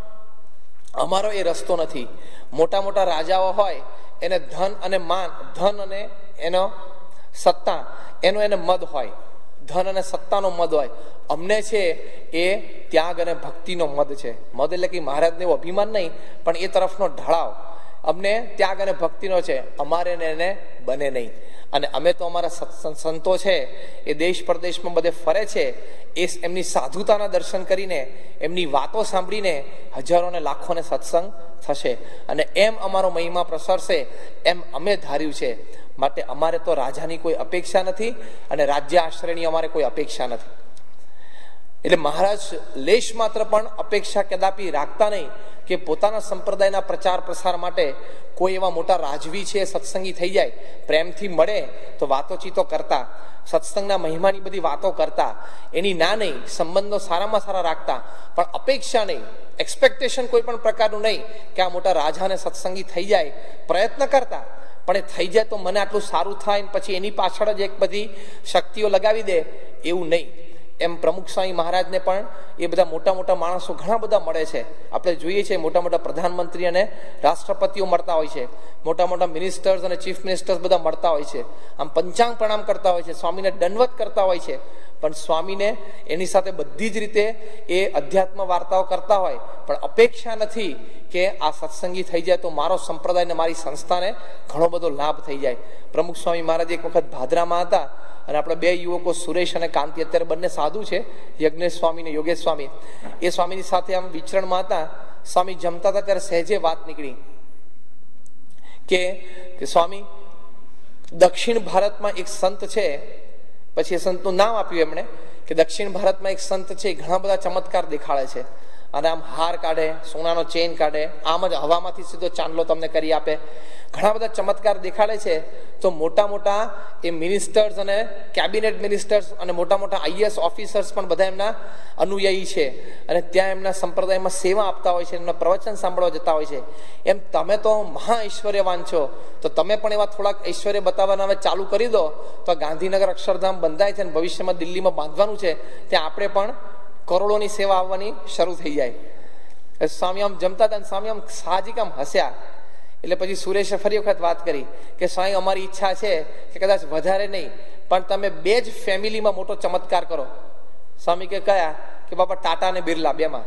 અમારો એ રસ્તો નથી. મોટા મોટા રાજાઓ હોય એને ધન અને માન, ધન અને એનો સત્તા, એનો એને મદ હોય, ધન અને સત્તાનો મદ હોય. અમને છે એ ત્યાગ અને ભક્તિનો મદ છે. મદ એટલે કે મહારાજને એવું અભિમાન નહીં, પણ એ તરફનો ઢળાવ અમને ત્યાગ અને ભક્તિનો છે, અમારે એને બને નહીં. અને અમે તો અમારા સંતો છે એ દેશ પરદેશમાં બધે ફરે છે, એ એમની સાધુતાના દર્શન કરીને એમની વાતો સાંભળીને હજારો ને લાખોને સત્સંગ થશે અને એમ અમારો મહિમા પ્રસરશે એમ અમે ધાર્યું છે. માટે અમારે તો રાજાની કોઈ અપેક્ષા નથી અને રાજ્ય આશ્રયની અમારે કોઈ અપેક્ષા નથી. એટલે મહારાજ લેશ માત્ર પણ અપેક્ષા કદાપી રાખતા નહીં કે પોતાના સંપ્રદાયના પ્રચાર પ્રસાર માટે કોઈ એવા મોટા રાજવી છે સત્સંગી થઈ જાય, પ્રેમથી મળે તો વાતોચીતો કરતા, સત્સંગના મહિમાની બધી વાતો કરતા, એની ના નહીં, સંબંધો સારામાં સારા રાખતા, પણ અપેક્ષા નહીં, એક્સપેક્ટેશન કોઈ પણ પ્રકારનું નહીં કે આ મોટા રાજાને સત્સંગી થઈ જાય, પ્રયત્ન કરતા, પણ એ થઈ જાય તો મને આટલું સારું થાય પછી એની પાછળ જ એક બધી શક્તિઓ લગાવી દે એવું નહીં. એમ પ્રમુખ સ્વામી મહારાજને પણ એ બધા મોટા મોટા માણસો ઘણા બધા મળે છે. આપણે જોઈએ છીએ મોટા મોટા પ્રધાનમંત્રી અને રાષ્ટ્રપતિઓ મળતા હોય છે, મોટા મોટા મિનિસ્ટર્સ અને ચીફ મિનિસ્ટર્સ બધા મળતા હોય છે, આમ પંચાંગ પ્રણામ કરતા હોય છે, સ્વામીને દંડવત કરતા હોય છે, પણ સ્વામીને એની સાથે બધી જ રીતે એ અધ્યાત્મ વાર્તાઓ કરતા હોય, પણ અપેક્ષા નથી કે આ સત્સંગી થઈ જાય તો મારો સંપ્રદાય ને મારી સંસ્થાને ઘણો બધો લાભ થઈ જાય. પ્રમુખ સ્વામી મહારાજ એક વખત ભાદરામાં હતા અને આપણે બે યુવકો સુરેશ અને કાંતિ, અત્યારે બંને સાધુ છે, યજ્ઞેશ સ્વામી ને યોગેશ સ્વામી, એ સ્વામીની સાથે આમ વિચરણમાં હતા. સ્વામી જમતા હતા ત્યારે સહેજે વાત નીકળી કે સ્વામી દક્ષિણ ભારતમાં એક સંત છે, પછી એ સંતનું નામ આપ્યું એમણે કે દક્ષિણ ભારતમાં એક સંત છે, ઘણા બધા ચમત્કાર દેખાડે છે અને આમ હાર કાઢે, સોનાનો ચેન કાઢે, આમ જ હવામાંથી સીધો ચાંદલો તમને કરી આપે, ઘણા બધા ચમત્કાર દેખાડે છે. તો મોટા મોટા એ મિનિસ્ટર્સ અને કેબિનેટ મિનિસ્ટર્સ અને મોટા મોટા આઈએએસ ઓફિસર્સ પણ બધા એમના અનુયાયી છે અને ત્યાં એમના સંપ્રદાયમાં સેવા આપતા હોય છે, એમના પ્રવચન સાંભળવા જતા હોય છે. એમ તમે તો મહા ઐશ્વર્યવાન છો, તો તમે પણ એવા થોડાક ઐશ્વર્ય બતાવવાના હવે ચાલુ કરી દો તો ગાંધીનગર અક્ષરધામ બંધાય છે અને ભવિષ્યમાં દિલ્હીમાં બાંધવાનું છે, ત્યાં આપણે પણ કરોડોની સેવા આવવાની શરૂ થઈ જાય. સ્વામી આમ જમતા હતા, સ્વામી આમ સાહજિક આમ હસ્યા. એટલે પછી સુરેશે ફરી વખત વાત કરી કે સ્વામી અમારી ઈચ્છા છે કે કદાચ વધારે નહીં પણ તમે બે જ ફેમિલીમાં મોટો ચમત્કાર કરો. સ્વામી કે કયા? કે બાપા ટાટા અને બિરલા બેમાં,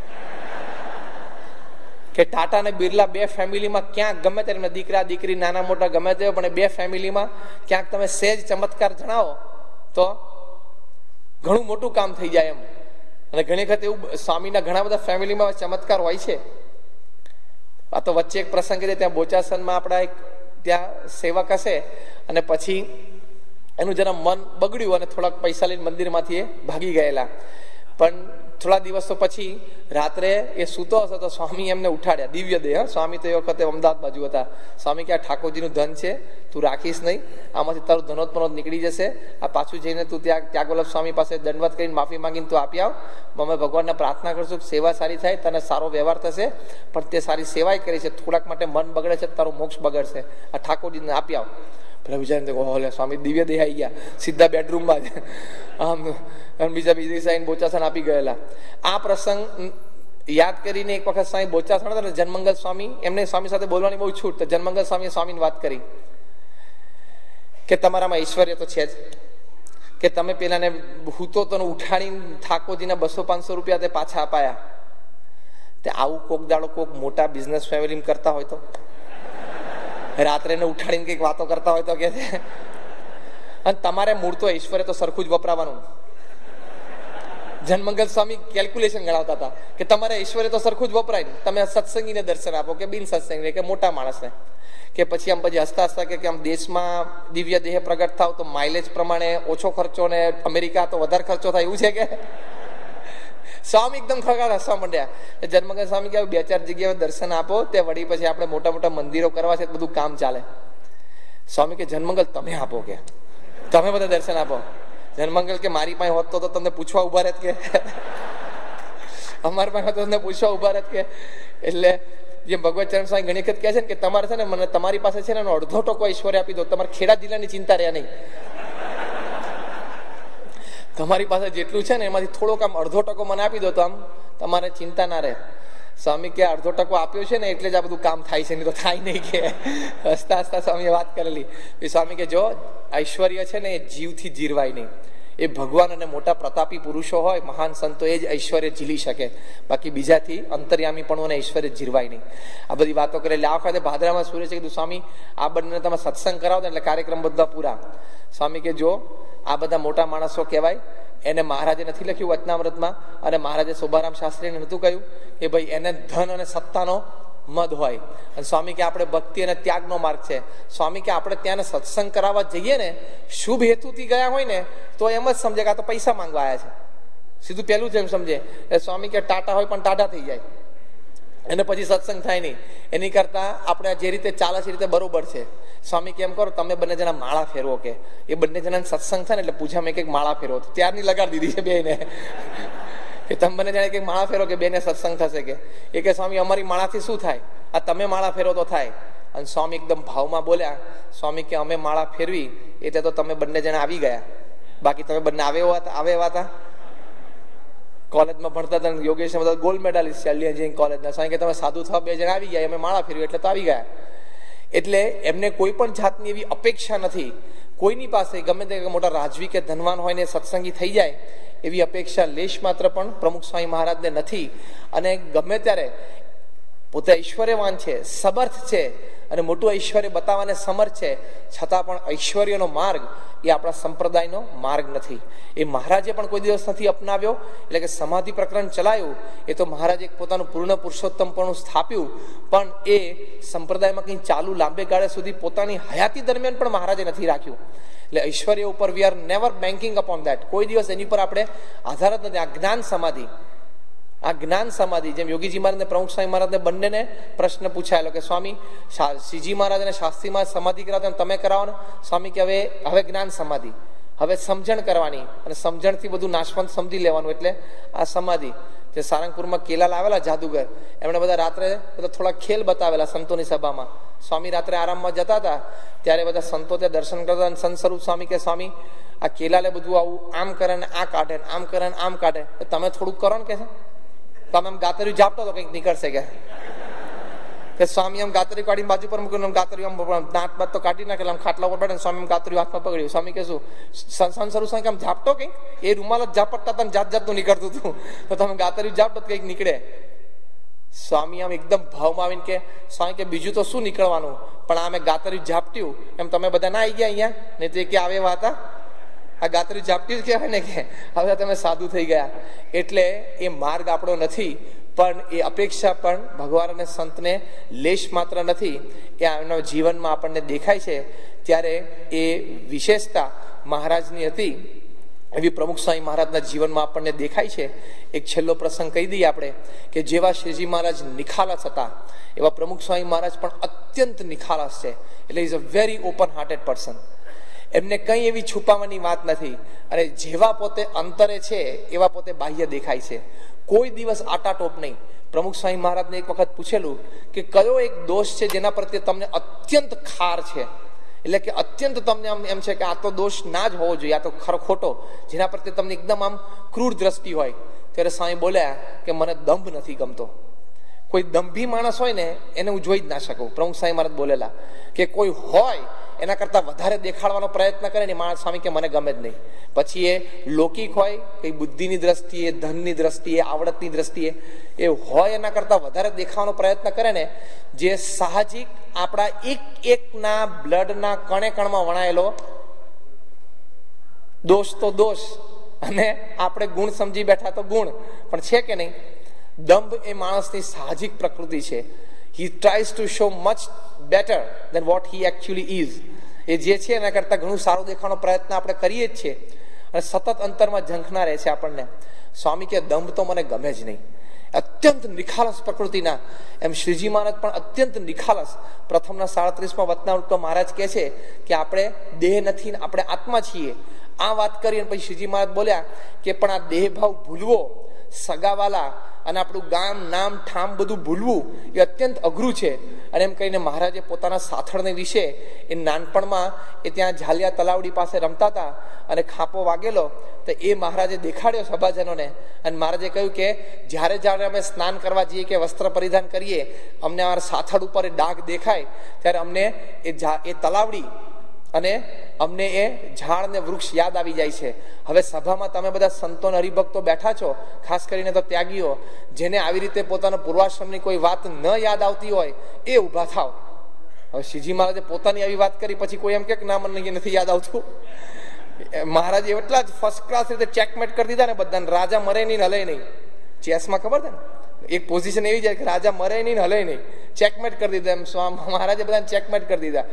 કે ટાટા અને બિરલા બે ફેમિલીમાં ક્યાંક ગમે ત્યારે દીકરા દીકરી નાના મોટા ગમે તે, પણ બે ફેમિલીમાં ક્યાંક તમે સહેજ ચમત્કાર જણાવો તો ઘણું મોટું કામ થઈ જાય એમ. અને ઘણી વખત એવું સ્વામીના ઘણા બધા ફેમિલીમાં ચમત્કાર હોય છે. આ તો વચ્ચે એક પ્રસંગ છે, ત્યાં બોચાસનમાં આપણા એક ત્યાં સેવક હશે અને પછી એનું જરા મન બગડ્યું અને થોડાક પૈસા લઈને મંદિરમાંથી એ ભાગી ગયેલા. પણ થોડા દિવસો પછી રાત્રે એ સૂતો હશે તો સ્વામી એમને ઉઠાડ્યા, દિવ્ય દેહ. સ્વામી તો એ વખતે અમદાવાદ બાજુ હતા. સ્વામી કે આ ઠાકોરજીનું ધન છે, તું રાખીશ નહીં, આમાંથી તારું ધનોત્પનો નીકળી જશે, આ પાછું જઈને તું ત્યાં ત્યાગવલ્લભ સ્વામી પાસે દંડવત કરીને માફી માંગીને તું આપી આવ. અમે ભગવાનને પ્રાર્થના કરશું કે સેવા સારી થાય, તને સારો વ્યવહાર થશે, પણ તે સારી સેવાય કરી છે, થોડાક માટે મન બગડે છે, તારું મોક્ષ બગડશે, આ ઠાકોરજીને આપી આવ. પેલા વિચાર સ્વામી દિવ્ય દેહ આવી ગયા, સીધા બેડરૂમમાં જ આમ બીજી સાઈન બોચાસણ આપી ગયેલા. આ પ્રસંગ યાદ કરીને એક વખત સ્વામી બોચાસણ હતા ને, જનમંગલ સ્વામી, એમને સ્વામી સાથે બોલવાની બહુ છૂટ, તો જનમંગલ સ્વામીએ સ્વામીને વાત કરી કે તમારામાં ઐશ્વર્ય તો છે જ, કે તમે પેલાને હૂતો તો ઉઠાડીને ઠાકોરજીના 200-500 રૂપિયા તે પાછા અપાયા, તે આવું કોક દાડો કોક મોટા બિઝનેસ ફેમિલી કરતા હોય તો, રાત્રે ને ઉઠાડીને કઈક વાતો કરતા હોય તો કે છે. અને તમારે મૂળ તો ઐશ્વર્ય તો સરખું જ વપરાવાનું. જનમંગલ સ્વામી કેલ્ક્યુલેશન ગણાવતા હતા કે તમારે ઐશ્વર્ય તો સરખું જ વપરાય, તમે સત્સંગીને દર્શન આપો કે બિન સત્સંગીને કે મોટા માણસને, કે પછી આમ પછી હસતા હસતા કે આમ દેશમાં દિવ્ય દેહ પ્રગટ થાવ તો માઇલેજ પ્રમાણે ઓછો ખર્ચો ને અમેરિકા તો વધારે ખર્ચો થાય, એવું છે કે? સ્વામી એકદમ ખગાડ હસવા માંડ્યા. જનમંગલ સ્વામી કે 2-4 જગ્યાએ દર્શન આપો, તે વળી પછી આપણે મોટા મોટા મંદિરો કરવા છે, બધું કામ ચાલે. સ્વામી કે જનમંગલ તમે આપો, કે તમે બધા દર્શન આપો. જનમંગલ કે મારી પાસે હોત તો તમને પૂછવા ઉભા રહેત, કે અમારી પાસે તમને પૂછવા ઉભા રહેત, કે એટલે જેમ ભગવત ચરણ સ્વામી ઘણી વખત કહે છે ને કે તમારે છે ને મને તમારી પાસે છે ને એનો અડધો ટકો ઐશ્વર્ય આપી દો, તમારે ખેડા જિલ્લાની ચિંતા રહ્યા નહીં. તમારી પાસે જેટલું છે ને એમાંથી થોડોક આમ અડધો ટકો મને આપી દો તો આમ તમારે ચિંતા ના રહે. સ્વામી કે અડધો ટકો આપ્યો છે ને એટલે જ આ બધું કામ થાય છે, નહીં તો થાય નહીં, કે હસતા હસતા સ્વામીએ વાત કરેલી. સ્વામી કે જો ઐશ્વર્ય છે ને એ જીવથી જીરવાય નહીં, એ ભગવાન અને મોટા પ્રતાપી પુરુષો હોય, મહાન સંતો, એ જ ઐશ્વર્ય ઝીલી શકે, બાકી બીજાથી અંતર્યામી પણ ઐશ્વર્ય જીરવાય નહીં. આ બધી વાતો કરે. એટલે આ વખતે ભાદરામાં સૂર્ય છે કીધું સ્વામી આ બંને તમે સત્સંગ કરાવો એટલે કાર્યક્રમ બધા પૂરા. સ્વામી કે જો આ બધા મોટા માણસો કહેવાય, એને મહારાજે નથી લખ્યું વચનામૃતમાં, અને મહારાજે શોભારામ શાસ્ત્રીને નહોતું કહ્યું કે ભાઈ એને ધન અને સત્તાનો મદ હોય. અને સ્વામી કે આપણે ભક્તિ અને ત્યાગનો માર્ગ છે. સ્વામી કે આપણે ત્યાં સત્સંગ કરાવવા જઈએ ને શુભ હેતુથી ગયા હોય ને તો એમ જ સમજે કે આ તો પૈસા માંગવા આવ્યા છે, સીધું પહેલું જ એમ સમજે. સ્વામી કે ટાટા હોય પણ ટાટા થઈ જાય, એને પછી સત્સંગ થાય નહીં. એની કરતા આપણે જે રીતે ચાલે છે એ રીતે બરોબર છે. સ્વામી કેમ કરો તમે બંને જણા માળા ફેરવો, કે એ બંને જણા સત્સંગ થાય ને એટલે પૂછામાં એક માળા ફેરવો, ત્યારની લગાડી દીધી છે બેને કે તમે બંને જણા એક માળા ફેરો કે બેને સત્સંગ થશે. કે એ કે સ્વામી અમારી માળાથી શું થાય, આ તમે માળા ફેરો તો થાય. અને સ્વામી એકદમ ભાવમાં બોલ્યા, સ્વામી કે અમે માળા ફેરવી એટલે તો તમે બંને જણા આવી ગયા, બાકી તમે બંને આવે એવા હતા. કોલેજમાં ભણતા હતા યોગેશ બધા ગોલ્ડ મેડાલિસ્ટ છે એન્જિનિયરિંગ કોલેજના. સ્વામી કે તમે સાધુ થવા 2 જણા આવી ગયા, અમે માળા ફેરવી એટલે તો આવી ગયા. એટલે એમને કોઈ પણ જાતની એવી અપેક્ષા નથી કોઈની પાસે, ગમે તે મોટા રાજવી કે ધનવાન હોય ને સત્સંગી થઈ જાય એવી અપેક્ષા લેશ માત્ર પણ પ્રમુખ સ્વામી મહારાજને નથી. અને ગમે ત્યારે પોતે ઐશ્વર્યવાન છે, સમર્થ છે અને મોટું ઐશ્વર્ય બતાવવાને સમર્થ છે, છતાં પણ ઐશ્વર્યનો માર્ગ એ આપણા સંપ્રદાયનો માર્ગ નથી. એ મહારાજે પણ કોઈ દિવસ નથી અપનાવ્યો. એટલે કે સમાધિ પ્રકરણ ચલાવ્યું એ તો મહારાજે પોતાનું પૂર્ણ પુરુષોત્તમપણું સ્થાપ્યું, પણ એ સંપ્રદાયમાં કંઈ ચાલુ લાંબે ગાળે સુધી પોતાની હયાતી દરમિયાન પણ મહારાજે નથી રાખ્યું. એટલે ઐશ્વર્ય ઉપર we are never banking upon that. કોઈ દિવસ એની પર આપણે આધાર જ નથી. આ જ્ઞાન સમાધિ, આ જ્ઞાન સમાધિ, જેમ યોગીજી મહારાજ પ્રમુખ સ્વામી મહારાજને બંનેને પ્રશ્ન પૂછાયેલો કે સ્વામી શ્રીજી મહારાજ અને શાસ્ત્રી મહારાજ સમાધિ કરાવતા તમે કરાવો ને. સ્વામી કે હવે જ્ઞાન સમાધિ, હવે સમજણ કરવાની અને સમજણથી બધું નાશવંત સમજી લેવાનું, એટલે આ સમાધિ. જે સારંગપુરમાં કેલાલ આવેલા જાદુગર, એમણે બધા રાત્રે બધા થોડા ખેલ બતાવેલા સંતોની સભામાં. સ્વામી રાત્રે આરામમાં જતા હતા ત્યારે બધા સંતો ત્યાં દર્શન કરતા. સંત સ્વરૂપ સ્વામી કે સ્વામી આ કેલાલે બધું આવું આમ કરે ને આ કાઢે, આમ કરે ને આમ કાઢે, તમે થોડુંક કરો ને કે છે. તમે આમ ગાતર્યું જાપતો તો કંઈક નીકળશે કે સ્વામી આમ ગાતરી કાઢીને બાજુ પર મૂક્યું, ગાતર્યું આમ દાંત બાત તો કાઢી નાખેલા, આમ ખાટલા ઉપર બેઠે સ્વામી ગાતર્યું હાથમાં પકડ્યું. સ્વામી કે શું સંત સ્વરૂપ સ્વામી આમ ઝાપટો કંઈક, એ રૂમાલ જ ઝાપટતા હતા, જાત જાતનું નીકળતું હતું, તો તમે ગાતર્યું ઝાપટો કંઈક નીકળે. સ્વામી આમ એકદમ ભાવમાં આવીને કે સ્વામી કે બીજું તો શું નીકળવાનું, પણ આમે ગાતર્યું ઝાપટ્યું એમ તમે બધા ના આવી ગયા અહીંયા, નહીં તો કે આવે એવા હતા. આ ગાતરી ઝાપટી જ કહેવાય ને, કે હવે તમે સાધુ થઈ ગયા. એટલે એ માર્ગ આપણો નથી. પણ એ અપેક્ષા પણ ભગવાન અને સંતને લેશ માત્ર નથી, એ એમના જીવનમાં આપણને દેખાય છે. ત્યારે એ વિશેષતા મહારાજની હતી એવી પ્રમુખ સ્વામી મહારાજના જીવનમાં આપણને દેખાય છે. એક છેલ્લો પ્રસંગ કહી દઈએ આપણે કે જેવા શ્રીજી મહારાજ નિખાલસ હતા એવા પ્રમુખ સ્વામી મહારાજ પણ અત્યંત નિખાલસ છે. એટલે is a very open hearted person. એમને કંઈ એવી છુપાવવાની વાત નથી, અને જેવા પોતે અંતરે છે એવા પોતે બાહ્ય દેખાય છે. કોઈ દિવસ આટાટોપ નહીં. પ્રમુખ સ્વામી મહારાજને એક વખત પૂછેલું કે કયો એક દોષ છે જેના પ્રત્યે તમને અત્યંત ખાર છે, એટલે કે અત્યંત તમને આમ એમ છે કે આ તો દોષ ના જ હોવો જોઈએ, આ તો ખરો ખોટો, જેના પ્રત્યે તમને એકદમ આમ ક્રૂર દ્રષ્ટિ હોય. ત્યારે સ્વામી બોલ્યા કે મને દંભ નથી ગમતો. કોઈ દંભી માણસ હોય ને એને હું જોઈ જ ના શકું. પ્રમુખ સ્વામી મહારાજ બોલેલા કે કોઈ હોય એના કરતા વધારે દેખાડવાનો પ્રયત્ન કરે ને માણસ સ્વામી કે મને ગમે જ નહીં. પછી એ લૌકિક હોય, કઈ બુદ્ધિની દ્રષ્ટિએ, ધનની દ્રષ્ટિએ, આવડતની દ્રષ્ટિએ એ હોય એના કરતા વધારે દેખાવાનો પ્રયત્ન કરે ને, જે સાહજિક આપણા એક એકના બ્લડના કણે કણમાં વણાયેલો દોષ તો દોષ, અને આપણે ગુણ સમજી બેઠા તો ગુણ પણ છે કે નહીં. દંભ એ માણસની સાહજિક પ્રકૃતિ છે. He tries to show much better than what he actually is. એ જે છે એના કરતાં ઘણું સારું દેખાવાનો પ્રયત્ન આપણે કરીએ જ છીએ, અને સતત અંતરમાં ઝંખના રહે છે આપણને. સ્વામી કે દંભ તો મને ગમે જ નહીં. અત્યંત નિખાલસ પ્રકૃતિના એમ શ્રીજી મહારાજ પણ અત્યંત નિખાલસ. પ્રથમના 37માં વચનામૃતમાં મહારાજ કહે છે કે આપણે દેહ નથી ને આપણે આત્મા છીએ. આ વાત કરી અને પછી શ્રીજી મહારાજ બોલ્યા કે પણ આ દેહ ભાવ ભૂલવો, સગાવાલા અને આપણું ગામ નામ ઠામ બધું ભૂલવું એ અત્યંત અઘરું છે. અને એમ કહીને મહારાજે પોતાના સાથળને વિશે એ નાનપણમાં એ ત્યાં ઝાલિયા તલાવડી પાસે રમતા હતા અને ખાપો વાગેલો તો એ મહારાજે દેખાડ્યો સભાજનોને. અને મહારાજે કહ્યું કે જ્યારે જ્યારે અમે સ્નાન કરવા જઈએ કે વસ્ત્ર પરિધાન કરીએ, અમને અમારા સાથળ ઉપર એ ડાઘ દેખાય ત્યારે અમને એ તલાવડી અને અમને એ ઝાડ ને વૃક્ષ યાદ આવી જાય છે. હવે સભામાં તમે બધા સંતો અને હરિભક્તો બેઠા છો, ખાસ કરીને તો ત્યાગીઓ, જેને આવી રીતે પોતાના પૂર્વાશ્રમની કોઈ વાત ન યાદ આવતી હોય એ ઊભા થાવ. હવે શ્રીજી મહારાજે પોતાની આવી વાત કરી, પછી કોઈ એમ કે ના મને નથી યાદ આવતું. મહારાજે એટલા જ ફર્સ્ટ ક્લાસ રીતે ચેકમેટ કરી દીધા ને બધાને. રાજા મરે નહીં હલે નહીં. ચેસમાં ખબર છે ને એક પોઝિશન એવી જાય કે રાજા મરે નહીં હલે નહીં, ચેકમેટ કરી દીધા. એમ મહારાજે બધાને ચેકમેટ કરી દીધા.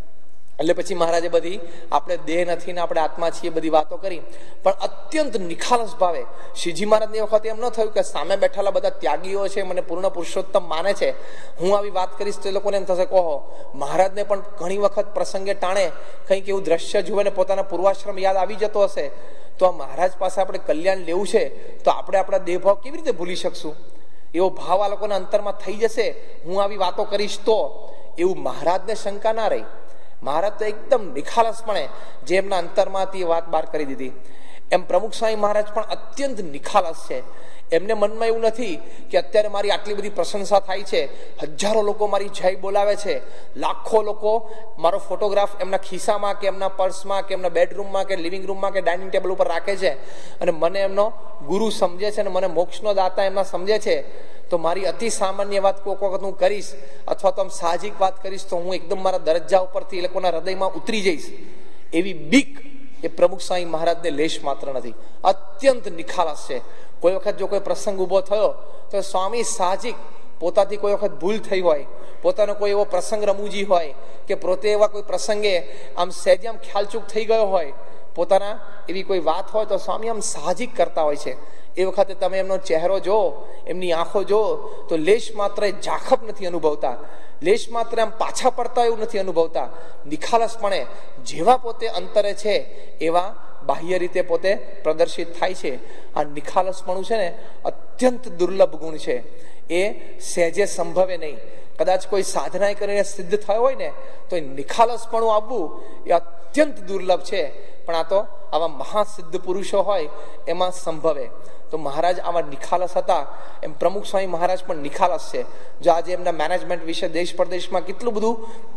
એટલે પછી મહારાજે બધી આપણે દેહ નથી ને આપણે આત્મા છીએ બધી વાતો કરી, પણ અત્યંત નિખાલસ ભાવે. શ્રીજી મહારાજની વખતે એમ ન થયું કે સામે બેઠેલા બધા ત્યાગીઓ છે મને પૂર્ણ પુરુષોત્તમ માને છે, હું આવી વાત કરીશ તો એ લોકોને એમ થશે કહો. મહારાજને પણ ઘણી વખત પ્રસંગે ટાણે કંઈક એવું દ્રશ્ય જુએ ને પોતાના પૂર્વાશ્રમ યાદ આવી જતો હશે, તો આ મહારાજ પાસે આપણે કલ્યાણ લેવું છે તો આપણે આપણા દેહભાવ કેવી રીતે ભૂલી શકશું? એવો ભાવ આ લોકોના અંતરમાં થઈ જશે હું આવી વાતો કરીશ તો. એવું મહારાજને શંકા ના રહી. મહારાજ તો એકદમ નિખાલસપણે જે એમના અંતરમાંથી વાત બહાર કરી દીધી. એમ પ્રમુખ સ્વામી મહારાજ પણ અત્યંત નિખાલસ છે. એમને મનમાં એવું નથી કે અત્યારે મારી આટલી બધી પ્રશંસા થાય છે, હજારો લોકો મારી જય બોલાવે છે, લાખો લોકો મારો ફોટોગ્રાફ એમના ખિસ્સામાં કે એમના પર્સમાં કે એમના બેડરૂમમાં કે લિવિંગ રૂમમાં કે ડાઇનિંગ ટેબલ ઉપર રાખે છે અને મને એમનો ગુરુ સમજે છે અને મને મોક્ષનો દાતા એમના સમજે છે, તો મારી અતિ સામાન્ય વાત કોઈક વખત હું કરીશ અથવા તો આમ સાહજિક વાત કરીશ તો હું એકદમ મારા દરજ્જા ઉપરથી એ લોકોના હૃદયમાં ઉતરી જઈશ. એવી બીક એ પ્રમુખ સ્વામી મહારાજને લેશ માત્ર નથી. અત્યંત નિખાલસ છે. કોઈ વખત જો કોઈ પ્રસંગ ઉભો થયો તો સ્વામી સાહજિક પોતાથી કોઈ વખત ભૂલ થઈ હોય, પોતાનો કોઈ એવો પ્રસંગ રમૂજી હોય કે પોતે એવા કોઈ પ્રસંગે આમ સહેજ આમ ખ્યાલચૂક થઈ ગયો હોય, પોતાના એવી કોઈ વાત હોય તો સ્વામી આમ સાહજિક કરતા હોય છે. એ વખતે તમે એમનો ચહેરો જો, એમની આંખો જો તો લેશ માત્ર ઝાખપ નથી અનુભવતા, લેશ માત્ર આમ પાછા પડતા એવું નથી અનુભવતા. નિખાલસપણે જેવા પોતે અંતરે છે એવા બાહ્ય રીતે પોતે પ્રદર્શિત થાય છે. આ નિખાલસપણું છે ને અત્યંત દુર્લભ ગુણ છે. એ સહેજે સંભવે નહીં. કદાચ કોઈ સાધના કરીને સિદ્ધ થયો હોય ને તો એ નિખાલસપણું આવવું એ અત્યંત દુર્લભ છે. પણ આ તો આવા મહાસિદ્ધ પુરુષો હોય એમાં સંભવે. તો મહારાજ આવા નિખાલસ હતા. એમ પ્રમુખ સ્વામી મહારાજ પણ નિખાલસ છે. જો આજે એમના મેનેજમેન્ટ વિશે દેશ પરદેશમાં કેટલું બધું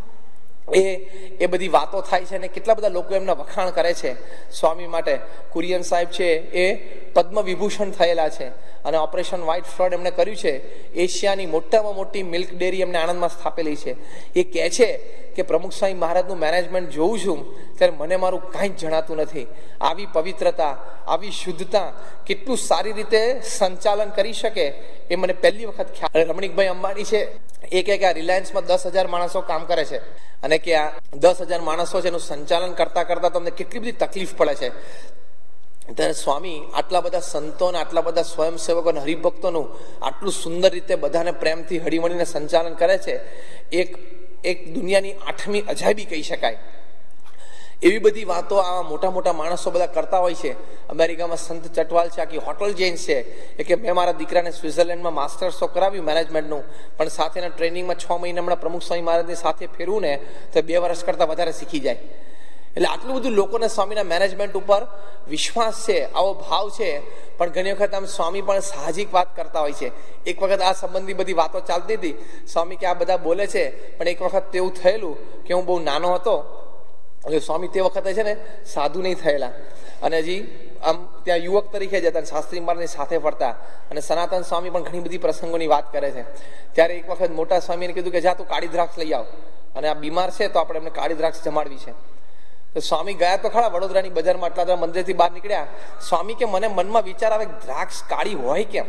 એ બધી વાતો થાય છે અને કેટલા બધા લોકો એમના વખાણ કરે છે સ્વામી માટે. કુરિયન સાહેબ છે એ પદ્મ વિભૂષણ થયેલા છે અને ઓપરેશન વ્હાઇટ ફ્લડ એમણે કર્યું છે. એશિયાની મોટામાં મોટી મિલ્ક ડેરી એમને આણંદમાં સ્થાપેલી છે. એ કહે છે કે પ્રમુખ સ્વામી મહારાજનું મેનેજમેન્ટ જોઉં છું ત્યારે મને મારું કાંઈ જ જણાતું નથી. આવી પવિત્રતા, આવી શુદ્ધતા કેટલું સારી રીતે સંચાલન કરી શકે એ મને પહેલી વખત ખ્યાલ. રમણીકભાઈ અંબાણી છે એ કહે કે આ રિલાયન્સમાં 10,000 માણસો કામ કરે છે અને કે આ 10,000 માણસો છે એનું સંચાલન કરતા કરતા તમને કેટલી બધી તકલીફ પડે છે. ત્યારે સ્વામી આટલા બધા સંતો અને આટલા બધા સ્વયંસેવકો અને હરિભક્તોનું આટલું સુંદર રીતે બધાને પ્રેમથી હળીમળીને સંચાલન કરે છે. એક દુનિયાની 8મી અજાયબી કહી શકાય. એવી બધી વાતો આ મોટા મોટા માણસો બધા કરતા હોય છે. અમેરિકામાં સંત ચટવાલ છે, આખી હોટલ ચેઇન છે. એ કે મેં મારા દીકરાને સ્વિટ્ઝરલેન્ડમાં માસ્ટર્સ તો કરાવ્યું મેનેજમેન્ટનું, પણ સાથેના ટ્રેનિંગમાં 6 મહિના હમણાં પ્રમુખ સ્વામી મહારાજની સાથે ફેરવું ને તો 2 વર્ષ કરતાં વધારે શીખી જાય. એટલે આટલું બધું લોકોને સ્વામીના મેનેજમેન્ટ ઉપર વિશ્વાસ છે, આવો ભાવ છે. પણ ઘણી વખત આમ સ્વામી પણ સાહજિક વાત કરતા હોય છે. એક વખત આ સંબંધી બધી વાતો ચાલતી હતી. સ્વામી કે આ બધા બોલે છે, પણ એક વખત તેવું થયેલું કે હું બહુ નાનો હતો એટલે સ્વામી તે વખતે છે ને સાધુ નહીં થયેલા અને હજી આમ ત્યાં યુવક તરીકે જતા, શાસ્ત્રી મહારાજની સાથે ફરતા. અને સનાતન સ્વામી પણ ઘણી બધી પ્રસંગોની વાત કરે છે. ત્યારે એક વખત મોટા સ્વામીને કીધું કે જા તું કાળી દ્રાક્ષ લઈ આવ અને આ બીમાર છે તો આપણે એમને કાળી દ્રાક્ષ જમાડવી છે. તો સ્વામી ગયા તો ખરા વડોદરાની બજારમાં, આટલા બધા મંદિરથી બહાર નીકળ્યા. સ્વામી કે મને મનમાં વિચાર આવે દ્રાક્ષ કાળી હોય કેમ?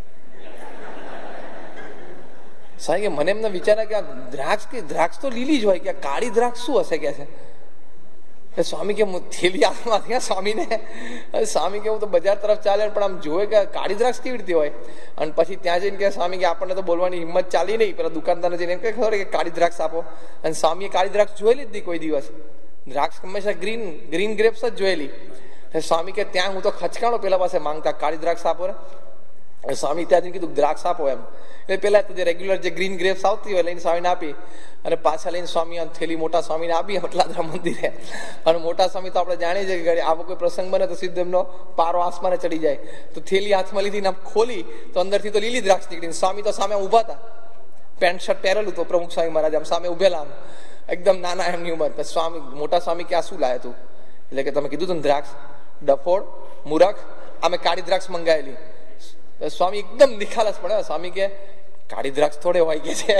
સ્વામી કે મને એમને વિચાર આવે કે આ દ્રાક્ષ તો લીલી જ હોય, કે કાળી દ્રાક્ષ શું હશે કે છે. સ્વામી કે થેલી હાથમાં થયા સ્વામીને. સ્વામી કે હું તો બજાર તરફ ચાલે પણ આમ જોવે કે કાળી દ્રાક્ષ કેવી રીતે હોય. અને પછી ત્યાં જઈને કે સ્વામી કે આપણને તો બોલવાની હિંમત ચાલી નહીં. પેલા દુકાનદારને જઈને કઈ ખબર કે કાળી દ્રાક્ષ આપો. અને સ્વામીએ કાળી દ્રાક્ષ જોયેલી જ નહીં કોઈ દિવસ. દ્રાક્ષ હંમેશા ગ્રીન ગ્રેપ્સ જ જોયેલી. સ્વામી કે ત્યાં હું તો ખચકાણો પેલા પાસે માંગતા કાળી દ્રાક્ષ આપો ને. સ્વામી ત્યાં જઈને કીધું દ્રાક્ષ આપો એમ. એટલે પેલા તો જે રેગ્યુલર જે ગ્રીન ગ્રેપ્સ આવતી હોય લઈને સ્વામીને આપી અને પાછા લઈને સ્વામી થેલી મોટા સ્વામીને આપી વટલાદરા મંદિરે. અને મોટા સ્વામી તો આપણે જાણીએ છીએ કે આવો કોઈ પ્રસંગ બને તો સીધો એમનો પારો આસમાને ચડી જાય. તો થેલી હાથમાં લીધી આમ ખોલી તો અંદરથી તો લીલી દ્રાક્ષ નીકળી. સ્વામી તો સામે ઉભા હતા, પેન્ટ શર્ટ પહેરેલું તો પ્રમુખ સ્વામી મહારાજ આમ સામે ઉભેલા, આમ એકદમ નાના એમની ઉંમર. સ્વામી મોટા સ્વામી કે આ શું લાયા તું? એટલે કે તમે કીધું તું દ્રાક્ષ, ડફોડ, મુરખ, અમે કાળી દ્રાક્ષ મંગાવેલી. સ્વામી એકદમ નિખાલસ પડે. સ્વામી કે કાળી દ્રાક્ષ થોડે હોય કે છે.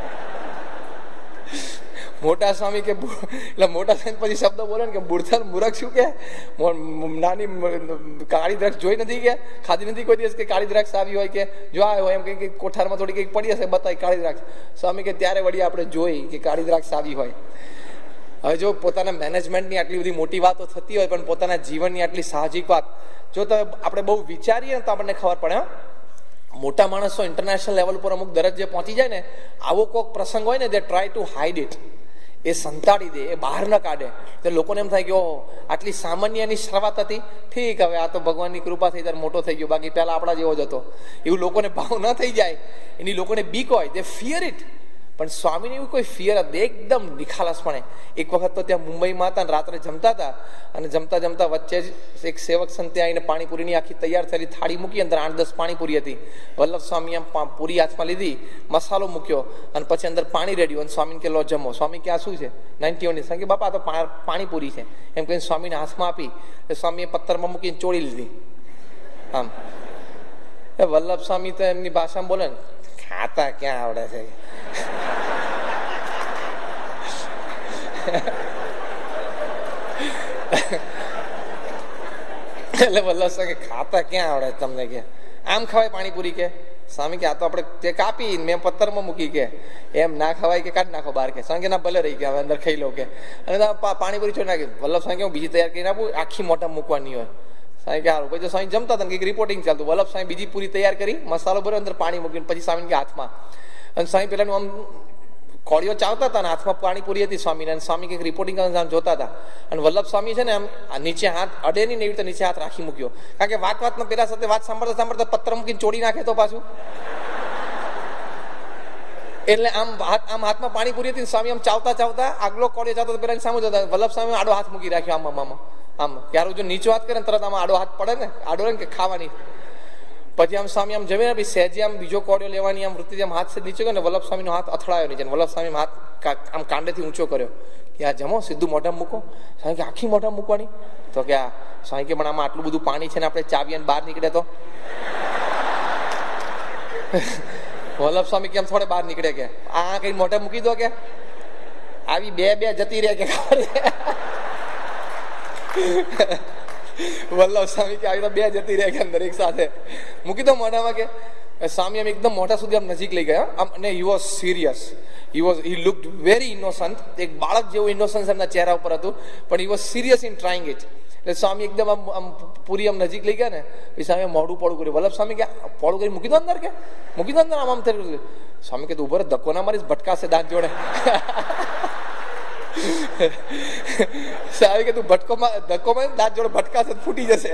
મોટા સ્વામી કે એટલે મોટા સ્વામી પછી શબ્દ બોલે ને કે બુડથર મૂરખ શું કે નાની કાળી દ્રાક્ષ જોઈ નથી કે ખાધી નથી કોઈ દિવસ કે કાળી દ્રાક્ષ આવી હોય કે જો આવ્યો હોય એમ કે કોઠારમાં થોડી કંઈક પડી હશે બતાવી કાળી દ્રાક્ષ. સ્વામી કે ત્યારે વળી આપણે જોઈ કે કાળી દ્રાક્ષ આવી હોય. હવે જો પોતાના મેનેજમેન્ટની આટલી બધી મોટી વાતો થતી હોય પણ પોતાના જીવનની આટલી સાહજિક વાત જો તમે આપણે બહુ વિચારીએ તો આપણને ખબર પડે. મોટા માણસો ઇન્ટરનેશનલ લેવલ પર અમુક દરજ્જે પહોંચી જાય ને, આવો કોઈક પ્રસંગ હોય ને they try to hide it. એ સંતાડી દે, એ બહાર ન કાઢે. તો લોકોને એમ થાય કે ઓહો આટલી સામાન્ય એની શરૂઆત હતી, ઠીક હવે આ તો ભગવાનની કૃપા થઈ ત્યારે મોટો થઈ ગયો, બાકી પહેલા આપણા જેવો જ હતો. એવું લોકોને ભાવ ન થઈ જાય, એની લોકોને બીક હોય, દે ફિયર ઇટ. પણ સ્વામીને એવું કોઈ ફિયર હતી, એકદમ નિખાલસપણે. એક વખત તો ત્યાં મુંબઈમાં હતા, રાત્રે જમતા હતા અને જમતા જમતા વચ્ચે જ એક સેવક સંતે આવીને પાણીપુરીની આખી તૈયાર થયેલી થાળી મૂકી, અંદર 8-10 પાણીપુરી હતી. વલ્લભ સ્વામી આમ પૂરી હાથમાં લીધી, મસાલો મૂક્યો અને પછી અંદર પાણી રેડ્યું અને સ્વામીને કે લો જમો. સ્વામી કે આ શું છે? 91 કે બાપા તો પાણીપુરી છે એમ કહીને સ્વામીને હાથમાં આપી. સ્વામીએ પથ્થરમાં મૂકીને ચોળી લીધી. આમ વલ્લભ સ્વામી તો એમની ભાષામાં બોલે ને, ખાતા ક્યાં આવડે છે. એટલે વલ્લભ સ્વામી ખાતા ક્યાં આવડે તમને કે આમ ખવાય પાણીપુરી કે? સ્વામી કે આ તો આપણે તે કાપી મેં પથ્થરમાં મૂકી કે એમ ના ખવાય કે કાઢ નાખો બહાર કે. સ્વામી કે ના ભલે રહી ગયા હવે અંદર ખાઈ લો કે. અને પાણીપુરી છોડી નાખી. વલ્લભ સ્વામી કે હું બીજી તૈયાર કરીને આપું, આખી મોટા મૂકવાની હોય. સ્વામી કે સારું. પછી સ્વામી જમતા હતા કંઈક રિપોર્ટિંગ ચાલતું. વલ્લભ સ્વામી બીજી પૂરી તૈયાર કરી, મસાલો ભર્યો, અંદર પાણી મૂકીને પછી સ્વામી કે હાથમાં. અને સ્વામી પેલાનું આમ કોળીઓ ચાવતા હતા ને હાથમાં પાણીપુરી હતી સ્વામીને. અને સ્વામી કંઈક રિપોર્ટિંગ જોતા હતા. અને વલ્લભ સ્વામી છે ને આમ નીચે હાથ અડે નહીં ને એવી રીતે નીચે હાથ રાખી મૂક્યો. કારણ કે વાતમાં પેલા સાથે વાત સાંભળતા સાંભળતા પથ્થર મૂકીને ચોડી નાખે તો પાછું. એટલે આમ હાથમાં પાણીપુરી હતી. સ્વામી આમ ચાવતા ચાવતા આગલો કોળીઓ ચાવતા પેલા સામે જતા. વલ્લભ સ્વામી આડો હાથ મૂકી રાખ્યો આમ આમ આમ. ક્યારું જો નીચો હાથ કરે ને તરત આમાં આડો હાથ પડે ને, આડો ને કે ખાવાની. પછી આમ સ્વામી આમ જમીને પછી સહેજે આમ બીજો કોડિયો લેવાની આમ વૃત્તિ આમ હાથ સે નીચે ગયો ને વલ્લભ સ્વામીનો હાથ અથડાયો નીચે. વલ્લભ સ્વામી હાથ આમ કાંડેથી ઊંચો કર્યો કે આ જમો સીધું મોઢામાં મૂકો. સ્વામી કે આખી મોઢામાં મૂકવાની? તો કે આ સ્વામી કે પણ આમાં આટલું બધું પાણી છે ને આપણે ચાવીએ બહાર નીકળે તો. વલ્લભ સ્વામી કેમ થોડે બહાર નીકળે કે આ કઈ મોઢે મૂકી દો કે આવી બે જતી રહે કે. વલ્લભ સ્વામી કે આવી તો બે જતી રહે કે અંદર એક સાથે મૂકી દો મોઢામાં કે. સ્વામી આમ એકદમ મોઢા સુધી આમ નજીક લઈ ગયા અને he was serious. He looked very innocent. એક બાળક જેવું ઇનોસન્સ એમના ચહેરા ઉપર હતું, પણ he was serious in trying it. એટલે સ્વામી એકદમ આમ પૂરી આમ નજીક લઈ ગયા ને પછી સ્વામી મોઢું પોળું કર્યું. વલ્લભ સ્વામી કે પોળું કરી મૂકી દો અંદર કે મૂકી દો અંદર આમ થઈ. સ્વામી કે તું ઉભો ધક્કો ના મારીશ, ભટકાશે દાંત જોડે. સ્વામી કે તું ધક્કો મારી દાંત જોડે ભટકાશે ફૂટી જશે.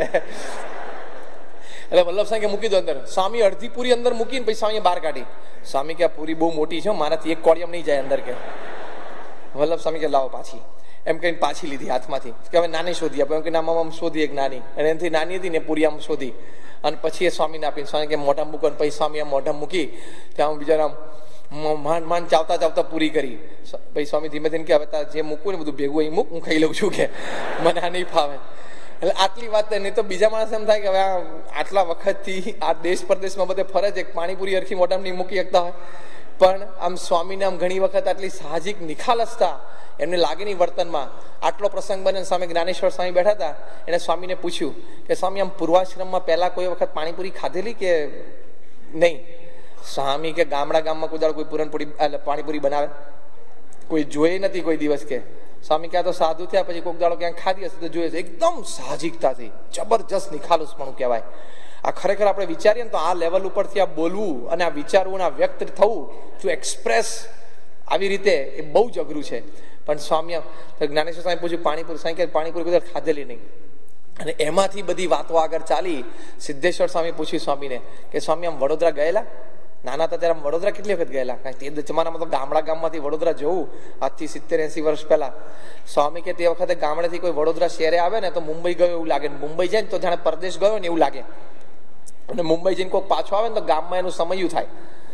એટલે વલ્લભ સ્વામી કે મૂકી દો અંદર. સ્વામી અડધી પૂરી અંદર મૂકીને પછી સ્વામી બહાર કાઢી. સ્વામી કે આ પૂરી બહુ મોટી છે, મારાથી એક કોડિયમ નહીં જાય અંદર કે. વલ્લભ સ્વામી કે લાવો પાછી, એમ કહીને પાછી લીધી હાથમાંથી કે હવે નાની શોધી આપો. એમ કે આમ શોધી એક નાની, અને એનાથી નાની હતી ને પૂરી આમ શોધી અને પછી એ સ્વામીને આપીને સ્વામી કે મોઢા મૂકો. પછી સ્વામી આમ મોઢા મૂકી ત્યાં બિચારા માંડ ચાવતા પૂરી કરી. પછી સ્વામી ધીમે ધીમે કે હવે તાર જે મૂકવું ને બધું ભેગું અહીં મૂક, હું ખાઈ લઉં છું કે મને આ નહીં ફાવે. એટલે આટલી વાત નહીં તો બીજા માણસ એમ થાય કે હવે આટલા વખતથી આ દેશ પરદેશમાં બધે ફરે છે, પાણીપુરી અરખી મોઢામાં નહીં મૂકી શકતા હોય, પણ આમ સ્વામીને આમ ઘણી વખત આટલી સાહજિક નિખાલસતા એમને લાગે નહીં વર્તનમાં. આટલો પ્રસંગ બને સ્વામી જ્ઞાનેશ્વર સ્વામી બેઠા હતા, એને સ્વામીને પૂછ્યું કે સ્વામી આમ પૂર્વાશ્રમમાં પહેલા કોઈ વખત પાણીપુરી ખાધેલી કે નહીં? સ્વામી કે ગામમાં કોઈ દાડો કોઈ પૂરણપુરી પાણીપુરી બનાવે કોઈ જોઈ નથી કોઈ દિવસ કે. સ્વામી ક્યાં તો સાધુ થયા પછી કોઈક દાડો ક્યાંક ખાધી હશે તો જોઈએ છે. એકદમ સાહજિકતાથી જબરજસ્ત નિખાલસપણું કહેવાય. આ ખરેખર આપણે વિચારીએ ને તો આ લેવલ ઉપરથી આ બોલવું અને આ વિચારવું આ વ્યક્ત થવું, ટુ એક્સપ્રેસ આવી રીતે એ બહુ જ અઘરું છે. પણ સ્વામી જ્ઞાનેશ્વર સ્વામી પૂછ્યું પાણીપુરી, સ્વામી કે પાણીપુરી કોઈ ખાધેલી નહીં. અને એમાંથી બધી વાતો આગળ ચાલી. સિદ્ધેશ્વર સ્વામી પૂછ્યું સ્વામીને કે સ્વામી આમ વડોદરા ગયેલા? નાના હતા ત્યારે વડોદરા કેટલી વખત ગયેલા? કારણ તે જમાનામાં તો ગામમાંથી વડોદરા જવું આજથી 70-80 વર્ષ પહેલા. સ્વામી કે તે વખતે ગામડેથી કોઈ વડોદરા શહેરે આવે ને તો મુંબઈ ગયો એવું લાગે, મુંબઈ જાય ને તો જાણે પરદેશ ગયો ને એવું લાગે. અને મુંબઈ જઈને કોઈ પાછો આવે ને તો ગામમાં એનું સમયું થાય.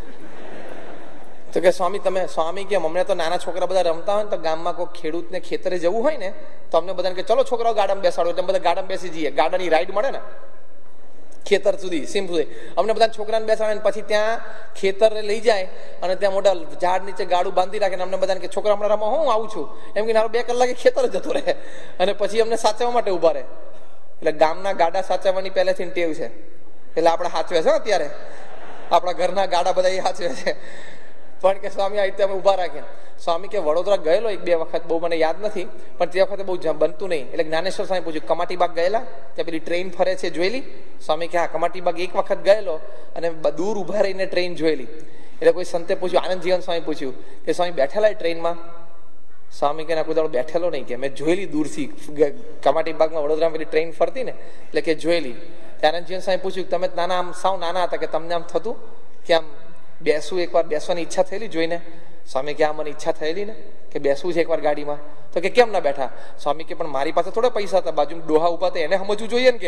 તો કે સ્વામી કે અમને તો નાના છોકરા બધા રમતા હોય ને તો ગામમાં કોઈ ખેડૂતને ખેતરે જવું હોય ને તો અમને બધાને કે ચલો છોકરાઓ ગાર્ડન બેસાડો, એટલે બધા ગાર્ડન બેસી જઈએ. ગાર્ડનની રાઈડ મળે ને ખેતર સુધી, સીમ સુધી. અમને બધા છોકરાને બેસાડે પછી ત્યાં ખેતરે લઈ જાય અને ત્યાં મોટા ઝાડ નીચે ગાડું બાંધી રાખે. અમને બધાને કે છોકરા હમણાં રમવા હું આવું છું એમ કે 2 કલાકે ખેતર જતો રહે અને પછી અમને સાચવવા માટે ઉભા રહે. એટલે ગામના ગાડા સાચવવાની પહેલેથી ટેવ છે. એટલે આપણે સાચવે છે અત્યારે આપણા ઘરના ગાડા બધા એ સાચવે છે. પણ કે સ્વામી આ રીતે અમે ઉભા રાખ્યા. સ્વામી કે વડોદરા ગયેલો 1-2 વખત, બહુ મને યાદ નથી, પણ તે વખતે બહુ બનતું નહીં. એટલે જ્ઞાનેશ્વર સ્વામી પૂછ્યું કમાટી બાગ ગયેલા? ત્યાં પેલી ટ્રેન ફરે છે જોયેલી? સ્વામી કે હા કમાટી બાગ 1 વખત ગયેલો અને દૂર ઉભા રહીને ટ્રેન જોયેલી. એટલે કોઈ સંતે પૂછ્યું, આનંદ જીવન સ્વામી પૂછ્યું કે સ્વામી બેઠેલા ટ્રેનમાં? સ્વામી કે ના કોઈ દાડો બેઠેલો નહીં કે મેં જોયેલી દૂરથી કમાટી બાગમાં વડોદરામાં પેલી ટ્રેન ફરતી ને એટલે કે જોયેલી. ત્યારે આનંદ જીવન સ્વામી પૂછ્યું તમે નાના આમ સાવ નાના હતા કે તમને આમ થતું કે આમ બેસવું, એકવાર બેસવાની ઈચ્છા થયેલી જોઈને? સ્વામી કે આ મને ઈચ્છા થયેલી ને કે બેસવું છે એકવાર ગાડીમાં. તો કે કેમ ના બેઠા? સ્વામી કે પણ મારી પાસે થોડા પૈસા હતા, બાજુ ડોહા ઉભા હતા એને સમજવું જોઈએ ને કે.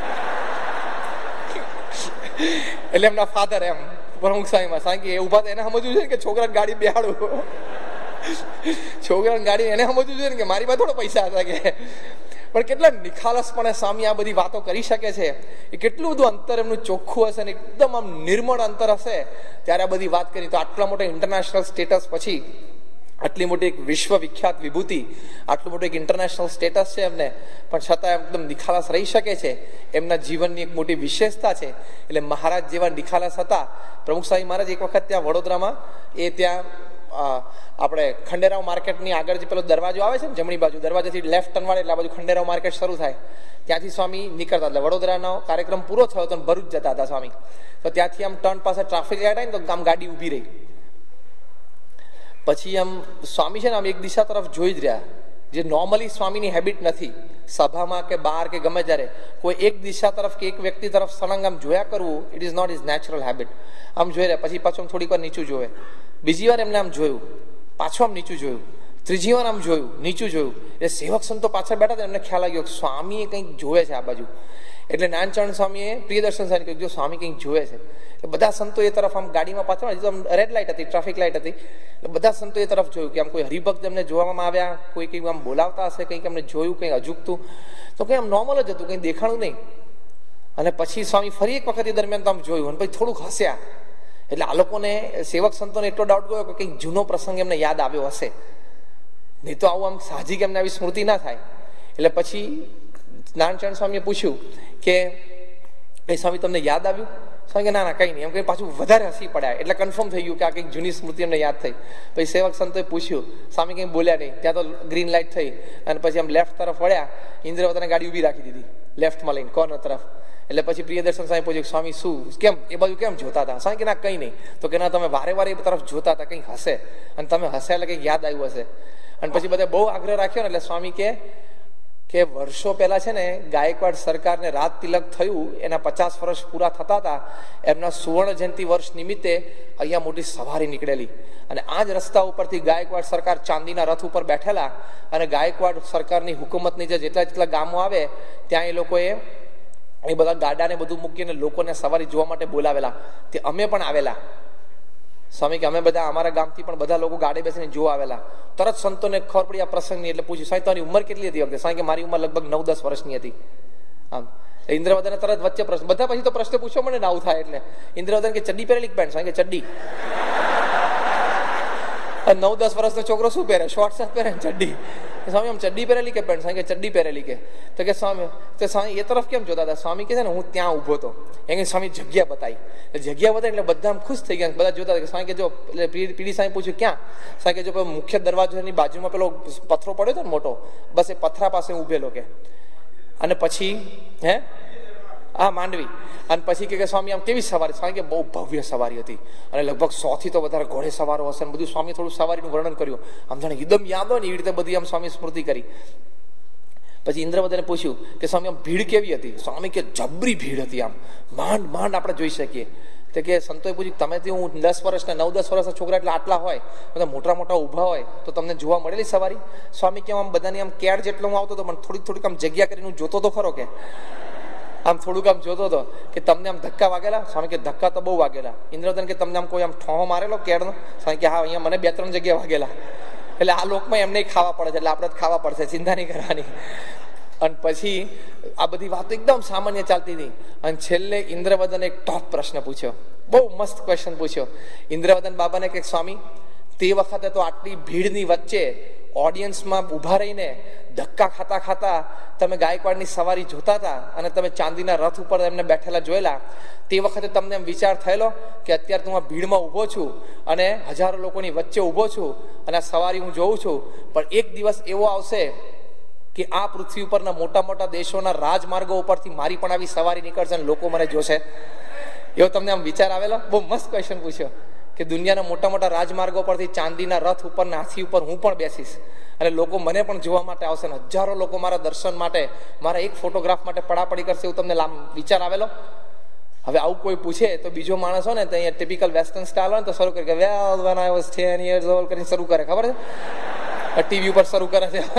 એટલે એમના ફાધર એમ પ્રમુખ સ્વામીમાં સ્વામી કે એ ઉભા હતા એને સમજવું જોઈએ કે છોકરાને ગાડી બેહાડું, છોકરાને ગાડી એને સમજવું જોઈએ ને કે મારી પાસે થોડા પૈસા હતા કે. પણ કેટલા નિખાલસપણે સ્વામી આ બધી વાતો કરી શકે છે. એ કેટલું બધું અંતર એમનું ચોખ્ખું હશે ને એકદમ આમ નિર્મળ અંતર હશે ત્યારે આ બધી વાત કરી. તો આટલા મોટા ઇન્ટરનેશનલ સ્ટેટસ પછી, આટલી મોટી એક વિશ્વ વિખ્યાત વિભૂતિ, આટલું મોટું એક ઇન્ટરનેશનલ સ્ટેટસ છે એમને, પણ છતાં એકદમ નિખાલસ રહી શકે છે. એમના જીવનની એક મોટી વિશેષતા છે. એટલે મહારાજ જેવા નિખાલસ હતા. પ્રમુખ સ્વામી મહારાજ એક વખત ત્યાં વડોદરામાં ત્યાં આપણે ખંડેરાવ માર્કેટની આગળ જે પેલો દરવાજો આવે છે ને જમણી બાજુ, દરવાજાથી લેફ્ટ ટર્ન વાળે એટલે આ બાજુ ખંડેરાવ માર્કેટ શરૂ થાય. ત્યાંથી સ્વામી નીકળતા, એટલે વડોદરાનો કાર્યક્રમ પૂરો થયો તો ભરૂચ જતા હતા સ્વામી. તો ત્યાંથી આમ ટર્ન પાસે ટ્રાફિક લાઈટ આવી ને તો આમ ગાડી ઊભી રહી. પછી આમ સ્વામી છે ને આમ એક દિશા તરફ જોઈ જ રહ્યા, જે નોર્મલી સ્વામીની હેબિટ નથી. સભામાં કે બહાર કે ગમે ત્યારે કોઈ એક દિશા તરફ કે એક વ્યક્તિ તરફ સળંગ આમ જોયા કરવું, it is not is natural habit. આમ જોઈ રહ્યા, પછી પાછું થોડીક વાર નીચું જોવે, બીજી વાર એમને આમ જોયું, પાછું આમ નીચું જોયું, ત્રીજી વાર આમ જોયું, નીચું જોયું. એટલે સેવક સંતો પાછળ બેઠા હતા, એમને ખ્યાલ આવ્યો કે સ્વામી કંઈક જોવે છે આ બાજુ. એટલે જ્ઞાનચરણ સ્વામીએ પ્રિયદર્શન સ્વામી કહ્યું, જો સ્વામી કંઈક જોવે છે. બધા સંતો એ તરફ આમ ગાડીમાં પાછળ રેડ લાઇટ હતી, ટ્રાફિક લાઇટ હતી, એટલે બધા સંતો એ તરફ જોયું કે આમ કોઈ હરિભક્ત એમને જોવામાં આવ્યા, કોઈ કંઈક આમ બોલાવતા હશે, કંઈક એમને જોયું, કંઈ અજુકતું, તો કંઈ આમ નોર્મલ જ હતું, કંઈ દેખાણું નહીં. અને પછી સ્વામી ફરી એક વખત એ દરમિયાન તો આમ જોયું અને પછી થોડુંક હસ્યા. એટલે આ લોકોને સેવક સંતોને એટલો ડાઉટ ગયો કે કંઈક જૂનો પ્રસંગ એમને યાદ આવ્યો હશે, નહીં તો આવું આમ સાહજિક એમને આવી સ્મૃતિ ના થાય. એટલે પછી જ્ઞાનચરણ સ્વામીએ પૂછ્યું કે એ સ્વામી તમને યાદ આવ્યું? સ્વામી કે ના ના કંઈ નહીં. એમ કંઈ પાછું વધારે હસી પડ્યા. એટલે કન્ફર્મ થઈ ગયું કે આ કંઈક જૂની સ્મૃતિ એમને યાદ થઈ. પછી સેવક સંતોએ પૂછ્યું, સ્વામી કંઈ બોલ્યા નહીં. ત્યાં તો ગ્રીન લાઇટ થઈ અને પછી આમ લેફ્ટ તરફ વળ્યા. ઇન્દ્રવતાને ગાડી ઊભી રાખી દીધી લેફ્ટમાં લઈને કોર્નર તરફ. એટલે પછી પ્રિયદર્શન સ્વામી પૂછ્યું, સ્વામી શું કેમ એ બાજુ કેમ જોતા હતા? સ્વામી કે ના કંઈ નહીં. તો કે ના તમે વારે વારે એ તરફ જોતા હતા, કંઈક હશે અને તમે હશે એટલે કંઈક યાદ આવ્યું હશે. અને પછી બધા બહુ આગ્રહ રાખ્યો ને એટલે સ્વામી કે વર્ષો પહેલા છે ને ગાયકવાડ સરકારને રાજ તિલક થયું, એના 50 વર્ષ પૂરા થતા હતા. એમના સુવર્ણ જયંતિ વર્ષ નિમિત્તે અહીંયા મોટી સવારી નીકળેલી અને આ જ રસ્તા ઉપરથી ગાયકવાડ સરકાર ચાંદીના રથ ઉપર બેઠેલા અને ગાયકવાડ સરકારની હુકુમત નીચે જેટલા ગામો આવે ત્યાં એ લોકોએ એ બધા ગાડાને બધું મૂકીને લોકોને સવારી જોવા માટે બોલાવેલા. તે અમે પણ આવેલા. સ્વામી કે અમે બધા અમારા ગામથી પણ બધા લોકો ગાડી બેસીને જોવા આવેલા. તરત સંતોને ખબર પડી આ પ્રસંગની એટલે પૂછ્યું, સાહેબ તમારી ઉંમર કેટલી હતી વખતે? સ્વામી કે મારી ઉંમર લગભગ 9-10 વર્ષની હતી. આમ ઇન્દ્રવદને તરત વચ્ચે પ્રશ્ન, બધા પછી તો પ્રશ્ન પૂછો મને આવું થાય એટલે ઇન્દ્રવદન કે ચડ્ડી પહેરેલી પેન્ટ? સ્વામી કે ચડ્ડી. 9-10 વર્ષનો છોકરો શું પહેરે? શોર્ટ શર્ટ પહેરે ને ચડ્ડી. સ્વામી આમ ચડ્ડી પહેરેલી કે પેન્ટ? સ્વામી કે ચડ્ડી પહેરેલી કે. તો કે સ્વામી એ તરફ કેમ જોતા હતા? સ્વામી કે છે ને હું ત્યાં ઊભો હતો, એમ સ્વામી જગ્યા બતાવી. જગ્યા બતાવી એટલે બધા આમ ખુશ થઈ ગયા, બધા જોતા હતા. સ્વામી કે જો એટલે પીડી સાહેબ પૂછ્યું ક્યાં? સ્વામી કે જો મુખ્ય દરવાજાની બાજુમાં પેલો પથરો પડ્યો હતો ને મોટો, બસ એ પથરા પાસે ઉભેલો કે. અને પછી હા માંડવી. અને પછી કે સ્વામી આમ કેવી સવારી? સ્વામી કે બહુ ભવ્ય સવારી હતી અને લગભગ 100 થી તો વધારે ઘોડે સવારો હશે ને બધું. સ્વામી થોડું સવારીનું વર્ણન કર્યું, આમ જાણે એકદમ યાદ હોય ને એવી રીતે બધી આમ સ્વામી સ્મૃતિ કરી. પછી ઇન્દ્રવદને પૂછ્યું કે સ્વામી આમ ભીડ કેવી હતી? સ્વામી કે જબરી ભીડ હતી, આમ માંડ આપણે જોઈ શકીએ. તો કે સંતોએ પૂછ્યું, તમે થી હું 10 વર્ષના 9-10 વર્ષના છોકરા એટલે આટલા હોય, બધા મોટા ઊભા હોય તો તમને જોવા મળેલી સવારી? સ્વામી કે આમ બધાની આમ કેડ જેટલો હું આવતો હતો પણ થોડીક આમ જગ્યા કરીને હું જોતો તો ખરો કે આમ થોડુંક આમ જોતો હતો કે તમને આમ ધક્કા વાગેલા? સ્વામી કે ધક્કા તો બહુ વાગેલા. ઇન્દ્રવદન કે તમને આમ કોઈ આમ ઠોહો મારેલો કેડનો? સ્વામી કે હા અહીંયા મને 2-3 જગ્યાએ વાગેલા. એટલે આ લોકમાં એમને ખાવા પડે છે એટલે આપણે જ ખાવા પડશે, ચિંતા નહીં કરવાની. અને પછી આ બધી વાતો એકદમ સામાન્ય ચાલતી હતી અને છેલ્લે ઇન્દ્રવદન એક ટોપ પ્રશ્ન પૂછ્યો, બહુ મસ્ત ક્વેશ્ચન પૂછ્યો. ઇન્દ્રવદન બાબાને કે સ્વામી તે વખતે તો આટલી ભીડની વચ્ચે ઓડિયન્સમાં ઉભા રહીને ધક્કા ખાતા તમે ગાયકવાડની સવારી જોતા હતા અને તમે ચાંદીના રથ ઉપર એમને બેઠેલા જોયેલા, તે વખતે તમને એમ વિચાર થયેલો કે અત્યારે હું આ ભીડમાં ઊભો છું અને હજારો લોકોની વચ્ચે ઊભો છું અને આ સવારી હું જોઉં છું, પણ એક દિવસ એવો આવશે કે આ પૃથ્વી ઉપરના મોટા દેશોના રાજમાર્ગો ઉપરથી મારી પણ આવી સવારી નીકળશે અને લોકો મને જોશે? એવો તમને આમ વિચાર આવેલો? બહુ મસ્ત ક્વેશ્ચન પૂછ્યો કે દુનિયાના મોટા રાજમાર્ગો પરથી ચાંદીના રથ ઉપર હાથી ઉપર હું પણ બેસીશ અને લોકો મને પણ જોવા માટે આવશે ને હજારો લોકો મારા દર્શન માટે, મારા એક ફોટોગ્રાફ માટે પડાપડી કરશે, એવું તમને વિચાર આવેલો? હવે આવું કોઈ પૂછે તો બીજો માણસ હોય ને તો અહીંયા ટિપિકલ વેસ્ટર્ન સ્ટાઇલ હોય ને તો શરૂ કરે કે well when I was 10 years old કરીને શરૂ કરે, ખબર છે? ટીવી ઉપર શરૂ કરે છે.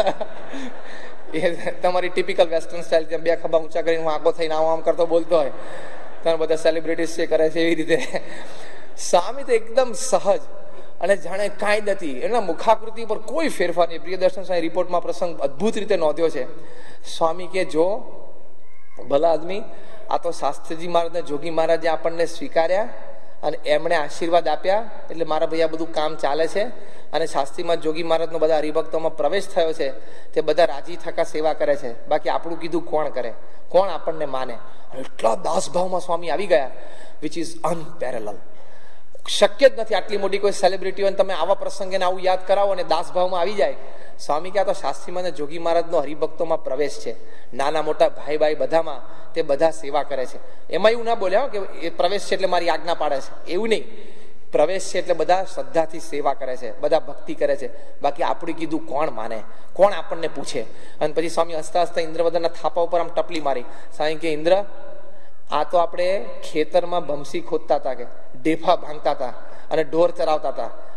એ તમારી ટિપિકલ વેસ્ટર્ન સ્ટાઇલ, ત્યાં 2 ખભા ઊંચા કરીને હું આગો થઈને આમ કરતો બોલતો હોય, તમે બધા સેલિબ્રિટીઝ છે કરે છે એવી રીતે. સ્વામી તો એકદમ સહજ અને જાણે કાંઈ નથી, એના મુખાકૃતિ પર કોઈ ફેરફાર નહીં. પ્રિયદર્શન સ્વામી રિપોર્ટમાં પ્રસંગ અદભુત રીતે નોંધ્યો છે. સ્વામી કે જો ભલા આદમી, આ તો શાસ્ત્રીજી મહારાજને જોગી મહારાજે આપણને સ્વીકાર્યા અને એમણે આશીર્વાદ આપ્યા એટલે મારા ભાઈ આ બધું કામ ચાલે છે અને શાસ્ત્રીમાં જોગી મહારાજનો બધા હરિભક્તોમાં પ્રવેશ થયો છે, તે બધા રાજી થકા સેવા કરે છે. બાકી આપણું કીધું કોણ કરે? કોણ આપણને માને? એટલા દાસભાવમાં સ્વામી આવી ગયા, વિચ ઇઝ અનપેરેલલ. શક્ય જ નથી આટલી મોટી કોઈ સેલિબ્રિટી હોય તમે આવા પ્રસંગે આવું યાદ કરાવો અને દાસભાવમાં આવી જાય. સ્વામી કે આ તો શાસ્ત્રીમાં અને જોગી મહારાજનો હરિભક્તોમાં પ્રવેશ છે, નાના મોટા ભાઈ બધામાં તે બધા સેવા કરે છે. એમાં એવું ના બોલ્યા કે એ પ્રવેશ છે એટલે મારી આજ્ઞા પાડે છે, એવું નહીં. પ્રવેશ છે એટલે બધા શ્રદ્ધાથી સેવા કરે છે, બધા ભક્તિ કરે છે. બાકી આપણું કીધું કોણ માને? કોણ આપણને પૂછે? અને પછી સ્વામી હસતા ઇન્દ્રવદનના થાપા ઉપર આમ ટપલી મારી. સ્વામી કે ઇન્દ્ર, આ તો આપણે ખેતરમાં ભમસી ખોદતા હતા, કે ઢેફા ભાંગતા હતા અને ઢોર ચરાવતા હતા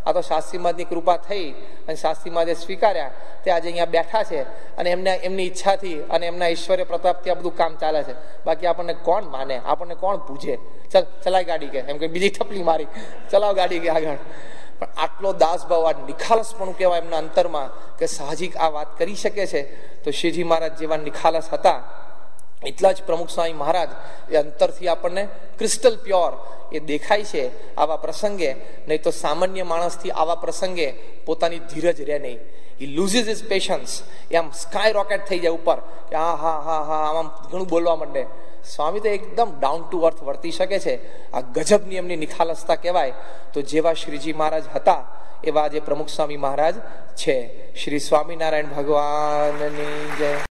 આ તો શાસ્ત્રી મહારાજની કૃપા થઈ અને શાસ્ત્રી મહારાજે સ્વીકાર્યા તે આજે અહીંયા બેઠા છે અને એમની ઈચ્છાથી અને એમના ઐશ્વર્ય પ્રતાપથી આ બધું કામ ચાલે છે. બાકી આપણને કોણ માને, આપણને કોણ પૂછે? ચાલ ચલાય ગાડી કે એમ કે બીજી થપલી મારી, ચલાવ ગાડી કે આગળ. પણ આટલો દાસભાવ, આ નિખાલસપણું કહેવાય એમના અંતરમાં કે સાહજિક આ વાત કરી શકે છે. તો શ્રીજી મહારાજ જેવા નિખાલસ હતા એટલા જ પ્રમુખ સ્વામી મહારાજ એ અંતરથી આપણને ક્રિસ્ટલ પ્યોર એ દેખાય છે આવા પ્રસંગે. નહીં તો સામાન્ય માણસથી આવા પ્રસંગે પોતાની ધીરજ રહે નહીં. he loses his patience. એ આમ સ્કાય રોકેટ થઈ જાય ઉપર કે હા આમ ઘણું બોલવા માંડે. સ્વામી તો એકદમ ડાઉન ટુ અર્થ વર્તી શકે છે. આ ગજબની એમની નિખાલસતા કહેવાય. તો જેવા શ્રીજી મહારાજ હતા એવા જે પ્રમુખ સ્વામી મહારાજ છે. શ્રી સ્વામિનારાયણ ભગવાનની જય.